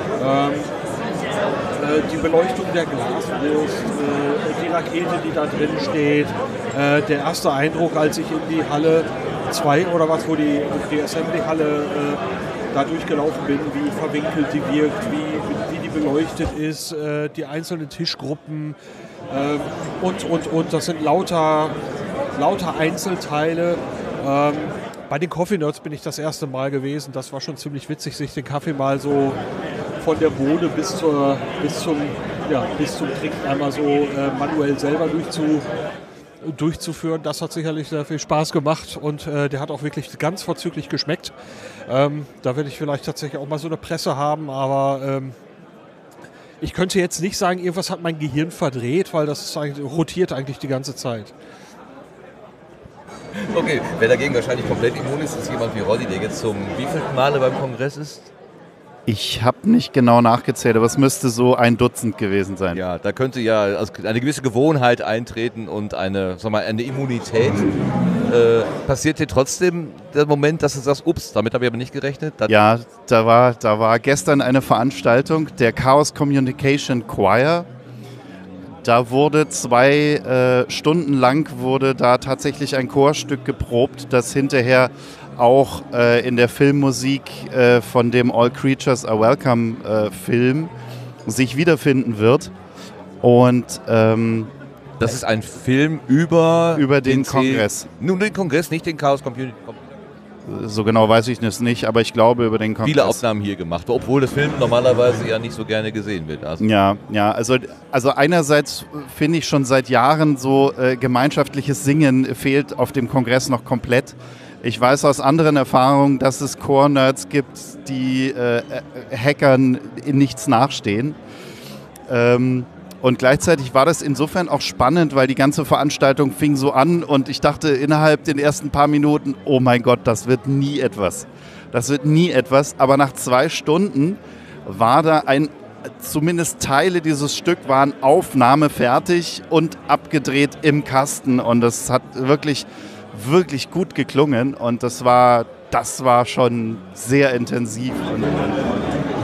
Die Beleuchtung der Glaswurst, die Rakete, die da drin steht, der erste Eindruck, als ich in die Halle 2 oder was, wo die Assembly-Halle da durchgelaufen bin, wie verwinkelt die wirkt, wie die beleuchtet ist, die einzelnen Tischgruppen und das sind lauter Einzelteile. Bei den Coffee Nerds bin ich das erste Mal gewesen. Das war schon ziemlich witzig, sich den Kaffee mal so von der Bohne bis zum Trick einmal so manuell selber durchzuführen. Das hat sicherlich sehr viel Spaß gemacht und der hat auch wirklich ganz vorzüglich geschmeckt. Da werde ich vielleicht tatsächlich auch mal so eine Presse haben, aber ich könnte jetzt nicht sagen, irgendwas hat mein Gehirn verdreht, weil das rotiert eigentlich die ganze Zeit. Okay, wer dagegen wahrscheinlich komplett immun ist, ist jemand wie Roddy, der jetzt zum wievielten Male beim Kongress ist? Ich habe nicht genau nachgezählt, aber es müsste so 1 Dutzend gewesen sein. Ja, da könnte ja also eine gewisse Gewohnheit eintreten und eine Immunität. Passiert dir trotzdem der Moment, dass du sagst, ups, damit habe ich aber nicht gerechnet? Ja, da war gestern eine Veranstaltung, der Chaos Communication Choir. Da wurde 2 Stunden lang da tatsächlich ein Chorstück geprobt, das hinterher auch in der Filmmusik von dem All Creatures Are Welcome Film sich wiederfinden wird. Und das ist ein Film über den Kongress. Nun den Kongress, nicht den Chaos Community. So genau weiß ich es nicht, aber ich glaube über den Kongress. Viele Aufnahmen hier gemacht, obwohl das Film normalerweise ja nicht so gerne gesehen wird. Also. Ja, also einerseits finde ich schon seit Jahren so gemeinschaftliches Singen fehlt auf dem Kongress noch komplett. Ich weiß aus anderen Erfahrungen, dass es Core-Nerds gibt, die Hackern in nichts nachstehen. Und gleichzeitig war das insofern auch spannend, weil die ganze Veranstaltung fing so an und ich dachte innerhalb den ersten paar Minuten, oh mein Gott, das wird nie etwas. Das wird nie etwas. Aber nach 2 Stunden war da zumindest Teile dieses Stück waren aufnahmefertig und abgedreht im Kasten. Und das hat wirklich, wirklich gut geklungen und das war schon sehr intensiv.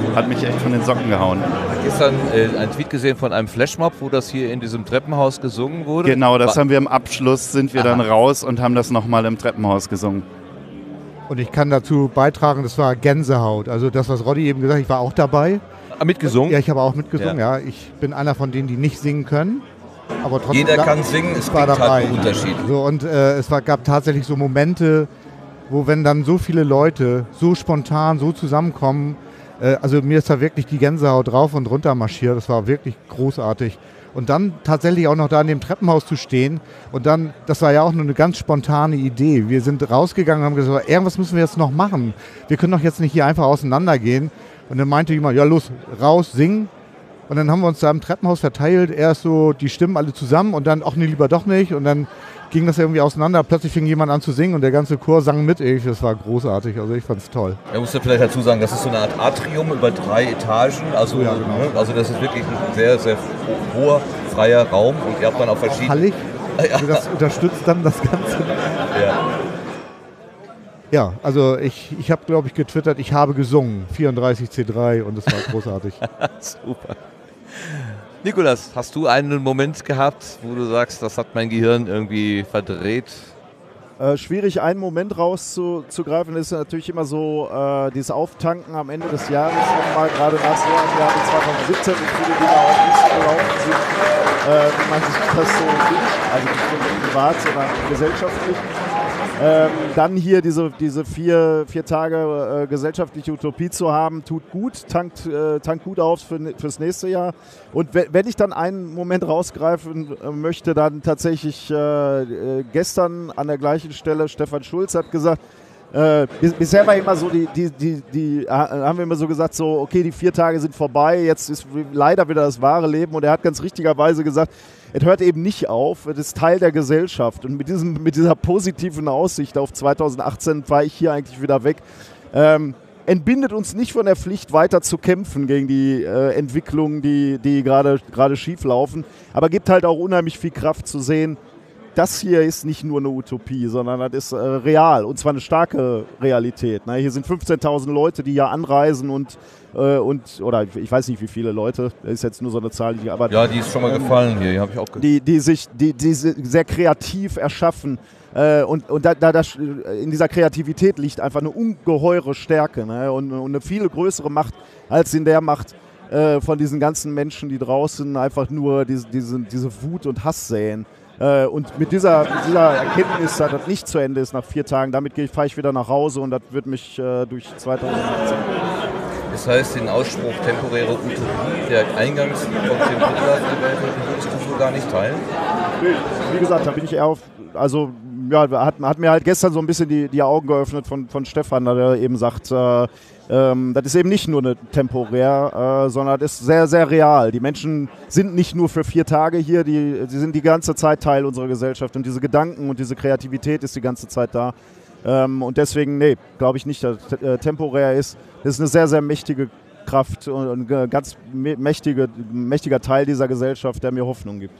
hat mich echt von den Socken gehauen. Gestern ein Tweet gesehen von einem Flashmob, wo das hier in diesem Treppenhaus gesungen wurde. Genau, das haben wir im Abschluss, sind wir dann raus und haben das nochmal im Treppenhaus gesungen. Und ich kann dazu beitragen, das war Gänsehaut. Also das, was Roddy eben gesagt hat, ich war auch dabei. Mitgesungen? Ja, ich habe auch mitgesungen, ja. Ich bin einer von denen, die nicht singen können. Aber trotzdem jeder kann singen, es war klingt dabei. halt ein Unterschied. So, und gab tatsächlich so Momente, wo wenn dann so viele Leute so spontan so zusammenkommen, also mir ist da wirklich die Gänsehaut drauf und runter marschiert. Das war wirklich großartig. Und dann tatsächlich auch noch da in dem Treppenhaus zu stehen und dann, das war ja auch nur eine ganz spontane Idee. Wir sind rausgegangen und haben gesagt, irgendwas müssen wir jetzt noch machen. Wir können doch jetzt nicht hier einfach auseinandergehen. Und dann meinte jemand, ja los, raus, singen. Und dann haben wir uns da im Treppenhaus verteilt, erst so die Stimmen alle zusammen und dann, ach nee, lieber doch nicht. Und dann ging das irgendwie auseinander. Plötzlich fing jemand an zu singen und der ganze Chor sang mit. Das war großartig, also ich fand es toll. Man muss ja vielleicht dazu sagen, das ist so eine Art Atrium über 3 Etagen. Also, ja, genau. Also das ist wirklich ein sehr, sehr hoher, freier Raum. Und ihr habt dann auch verschiedene... Hallig, also das unterstützt dann das Ganze. Ja, also ich habe, glaube ich, getwittert, ich habe gesungen, 34C3 und es war großartig. Super. Nikolas, hast du einen Moment gehabt, wo du sagst, das hat mein Gehirn irgendwie verdreht? Schwierig, einen Moment rauszugreifen, ist natürlich immer so dieses Auftanken am Ende des Jahres nochmal, gerade nach so einem Jahr wie 2017, wo viele Dinge auch nicht so gelaufen sind, wie man sich das so wünscht, also nicht nur privat, sondern gesellschaftlich. Dann hier diese 4 Tage gesellschaftliche Utopie zu haben, tut gut, tankt gut auf fürs nächste Jahr. Und wenn ich dann einen Moment rausgreifen möchte, dann tatsächlich gestern an der gleichen Stelle, Stefan Schulz hat gesagt, bisher war immer so, haben wir immer so gesagt, so okay, die 4 Tage sind vorbei, jetzt ist leider wieder das wahre Leben. Und er hat ganz richtigerweise gesagt, es hört eben nicht auf, es ist Teil der Gesellschaft. Und mit dieser positiven Aussicht auf 2018 fahre ich hier eigentlich wieder weg. Entbindet uns nicht von der Pflicht, weiter zu kämpfen gegen die Entwicklungen, die gerade schief laufen. Aber gibt halt auch unheimlich viel Kraft zu sehen, das hier ist nicht nur eine Utopie, sondern das ist real und zwar eine starke Realität. Ne? Hier sind 15.000 Leute, die hier anreisen oder ich weiß nicht wie viele Leute, das ist jetzt nur so eine Zahl, aber ja, die ist schon mal gefallen hier, die habe ich auch gehört. Die sehr kreativ erschaffen und in dieser Kreativität liegt einfach eine ungeheure Stärke, ne? und eine viel größere Macht als in der Macht von diesen ganzen Menschen, die draußen einfach nur diese Wut und Hass säen. Und mit dieser Erkenntnis, dass das nicht zu Ende ist nach 4 Tagen, damit fahre ich wieder nach Hause und das wird mich durch 2018. Das heißt, den Ausspruch temporäre Utopie, der eingangs von dem Hitler gewählt wird, würdest du so gar nicht teilen? Wie gesagt, da bin ich eher auf, also ja, hat mir halt gestern so ein bisschen die Augen geöffnet von Stefan, der eben sagt, das ist eben nicht nur eine temporär, sondern das ist sehr, sehr real. Die Menschen sind nicht nur für 4 Tage hier, sie sind die ganze Zeit Teil unserer Gesellschaft und diese Gedanken und diese Kreativität ist die ganze Zeit da. Und deswegen, glaube ich nicht, dass temporär ist. Das ist eine sehr, sehr mächtige Kraft und ein ganz mächtiger Teil dieser Gesellschaft, der mir Hoffnung gibt.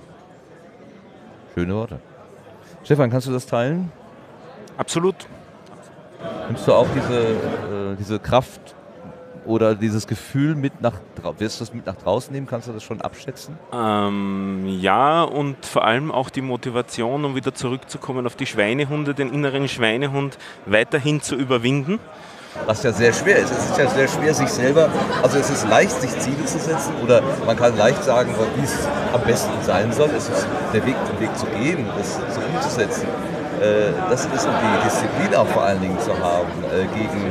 Schöne Worte. Stefan, kannst du das teilen? Absolut. Nimmst du auch diese Kraft oder dieses Gefühl wirst du das mit nach draußen nehmen? Kannst du das schon abschätzen? Ja, und vor allem auch die Motivation, um wieder zurückzukommen auf die Schweinehunde, den inneren Schweinehund weiterhin zu überwinden. Was ja sehr schwer ist. Es ist ja sehr schwer, sich selber, also es ist leicht, sich Ziele zu setzen oder man kann leicht sagen, wie es am besten sein soll. Es ist der Weg zu gehen, es so umzusetzen. Das ist, um die Disziplin auch vor allen Dingen zu haben, gegen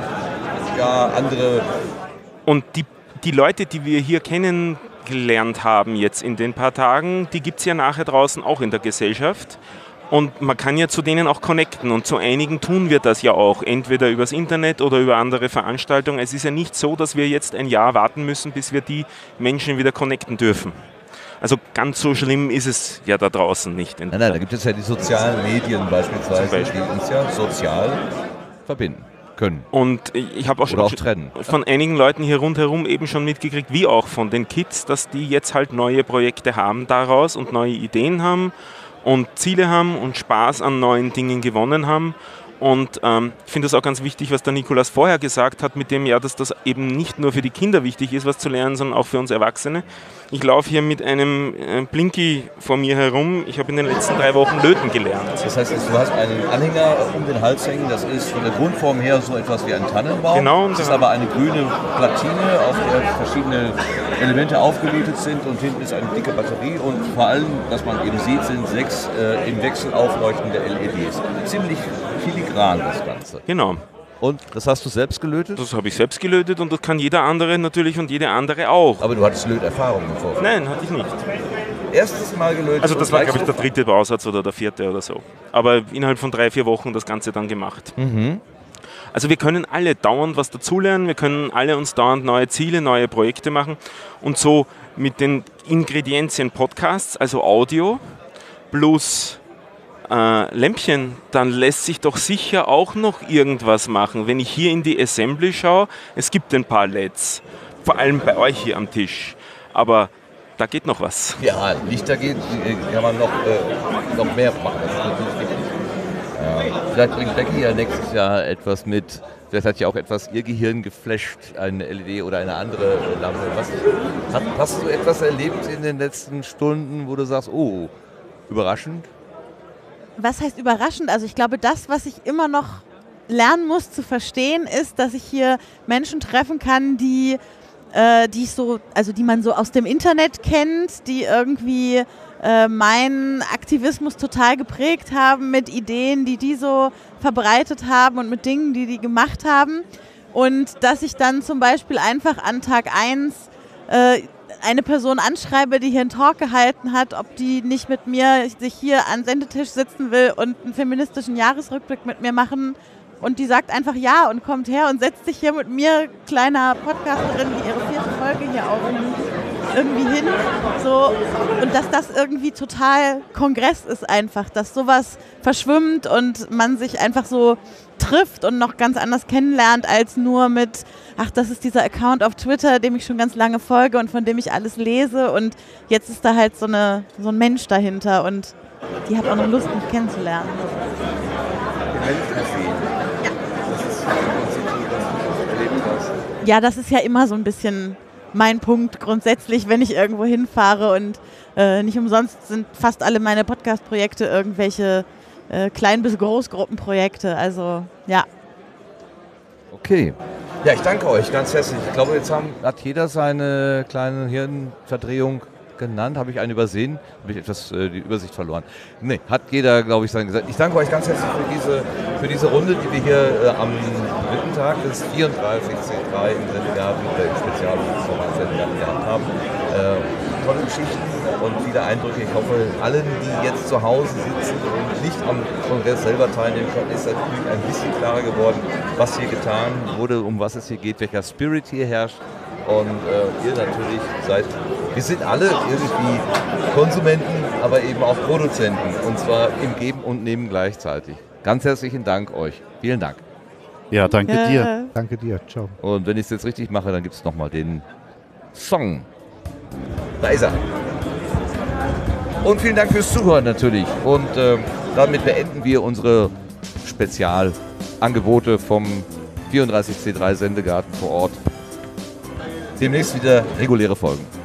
andere. Und die Leute, die wir hier kennengelernt haben jetzt in den paar Tagen, die gibt es ja nachher draußen auch in der Gesellschaft. Und man kann ja zu denen auch connecten und zu einigen tun wir das ja auch, entweder übers Internet oder über andere Veranstaltungen. Es ist ja nicht so, dass wir jetzt ein Jahr warten müssen, bis wir die Menschen wieder connecten dürfen. Also ganz so schlimm ist es ja da draußen nicht. Nein, da gibt es ja die sozialen Medien beispielsweise, die uns ja sozial verbinden können. Und ich habe auch schon von einigen Leuten hier rundherum eben schon mitgekriegt, wie auch von den Kids, dass die jetzt halt neue Projekte haben daraus und neue Ideen haben und Ziele haben und Spaß an neuen Dingen gewonnen haben. Und ich finde es auch ganz wichtig, was der Nikolaus vorher gesagt hat, mit dem ja, dass das eben nicht nur für die Kinder wichtig ist, was zu lernen, sondern auch für uns Erwachsene. Ich laufe hier mit einem Blinky vor mir herum. Ich habe in den letzten 3 Wochen löten gelernt. Das heißt, du hast einen Anhänger um den Hals hängen. Das ist von der Grundform her so etwas wie ein Tannenbaum. Genau. Das ist aber eine grüne Platine, auf der verschiedene Elemente aufgelötet sind. Und hinten ist eine dicke Batterie. Und vor allem, was man eben sieht, sind 6 im Wechsel aufleuchtende LEDs. Ziemlich filigran das Ganze. Genau. Und das hast du selbst gelötet? Das habe ich selbst gelötet und das kann jeder andere natürlich und jede andere auch. Aber du hattest Löterfahrung im Vorfeld? Nein, hatte ich nicht. Erstes Mal gelötet? Also das war, glaube ich, der 3. Bausatz oder der 4. oder so. Aber innerhalb von 3-4 Wochen das Ganze dann gemacht. Also wir können alle dauernd was dazulernen, wir können alle uns dauernd neue Ziele, neue Projekte machen. Und so mit den Ingredienzien Podcasts, also Audio, plus Lämpchen, dann lässt sich doch sicher auch noch irgendwas machen. Wenn ich hier in die Assembly schaue, es gibt ein paar LEDs, vor allem bei euch hier am Tisch, aber da geht noch was. Ja, Lichter geht, kann man noch mehr machen. Das ist natürlich wichtig. Vielleicht bringt Becky ja nächstes Jahr etwas mit. Vielleicht hat ja auch etwas ihr Gehirn geflasht, eine LED oder eine andere Lampe. Hast du etwas erlebt in den letzten Stunden, wo du sagst, oh, überraschend? Was heißt überraschend? Also ich glaube, das, was ich immer noch lernen muss zu verstehen, ist, dass ich hier Menschen treffen kann, die man so aus dem Internet kennt, die irgendwie meinen Aktivismus total geprägt haben mit Ideen, die so verbreitet haben und mit Dingen, die gemacht haben. Und dass ich dann zum Beispiel einfach an Tag 1 eine Person anschreibe, die hier einen Talk gehalten hat, ob die nicht mit mir sich hier an den Sendetisch sitzen will und einen feministischen Jahresrückblick mit mir machen. Und die sagt einfach ja und kommt her und setzt sich hier mit mir, kleiner Podcasterin, die ihre 4. Folge hier aufnimmt, irgendwie hin. So. Und dass das irgendwie total Kongress ist einfach, dass sowas verschwimmt und man sich einfach so trifft und noch ganz anders kennenlernt als nur mit, ach, das ist dieser Account auf Twitter, dem ich schon ganz lange folge und von dem ich alles lese und jetzt ist da halt so ein Mensch dahinter und die hat auch noch Lust, mich kennenzulernen. Ja, das ist ja immer so ein bisschen mein Punkt grundsätzlich, wenn ich irgendwo hinfahre und nicht umsonst sind fast alle meine Podcast-Projekte irgendwelche Klein- bis Großgruppenprojekte, also ja. Okay. Ja, ich danke euch ganz herzlich. Ich glaube, jetzt hat jeder seine kleine Hirnverdrehung genannt. Habe ich einen übersehen? Habe ich etwas die Übersicht verloren? Nee, hat jeder, glaube ich, gesagt. Ich danke euch ganz herzlich für diese Runde, die wir hier am 3. Tag des 34C3 im Sendegarten, im Spezialformat Sendegarten gehabt haben. Tolle Geschichten und viele Eindrücke. Ich hoffe, allen, die jetzt zu Hause sitzen und nicht am Kongress selber teilnehmen konnten, ist natürlich ein bisschen klarer geworden, was hier getan wurde, um was es hier geht, welcher Spirit hier herrscht. Und ihr natürlich wir sind alle irgendwie Konsumenten, aber eben auch Produzenten. Und zwar im Geben und Nehmen gleichzeitig. Ganz herzlichen Dank euch. Vielen Dank. Ja, danke dir. Danke dir. Ciao. Und wenn ich es jetzt richtig mache, dann gibt es nochmal den Song. Da ist er. Und vielen Dank fürs Zuhören natürlich. Und damit beenden wir unsere Spezialangebote vom 34C3 Sendegarten vor Ort. Demnächst wieder reguläre Folgen.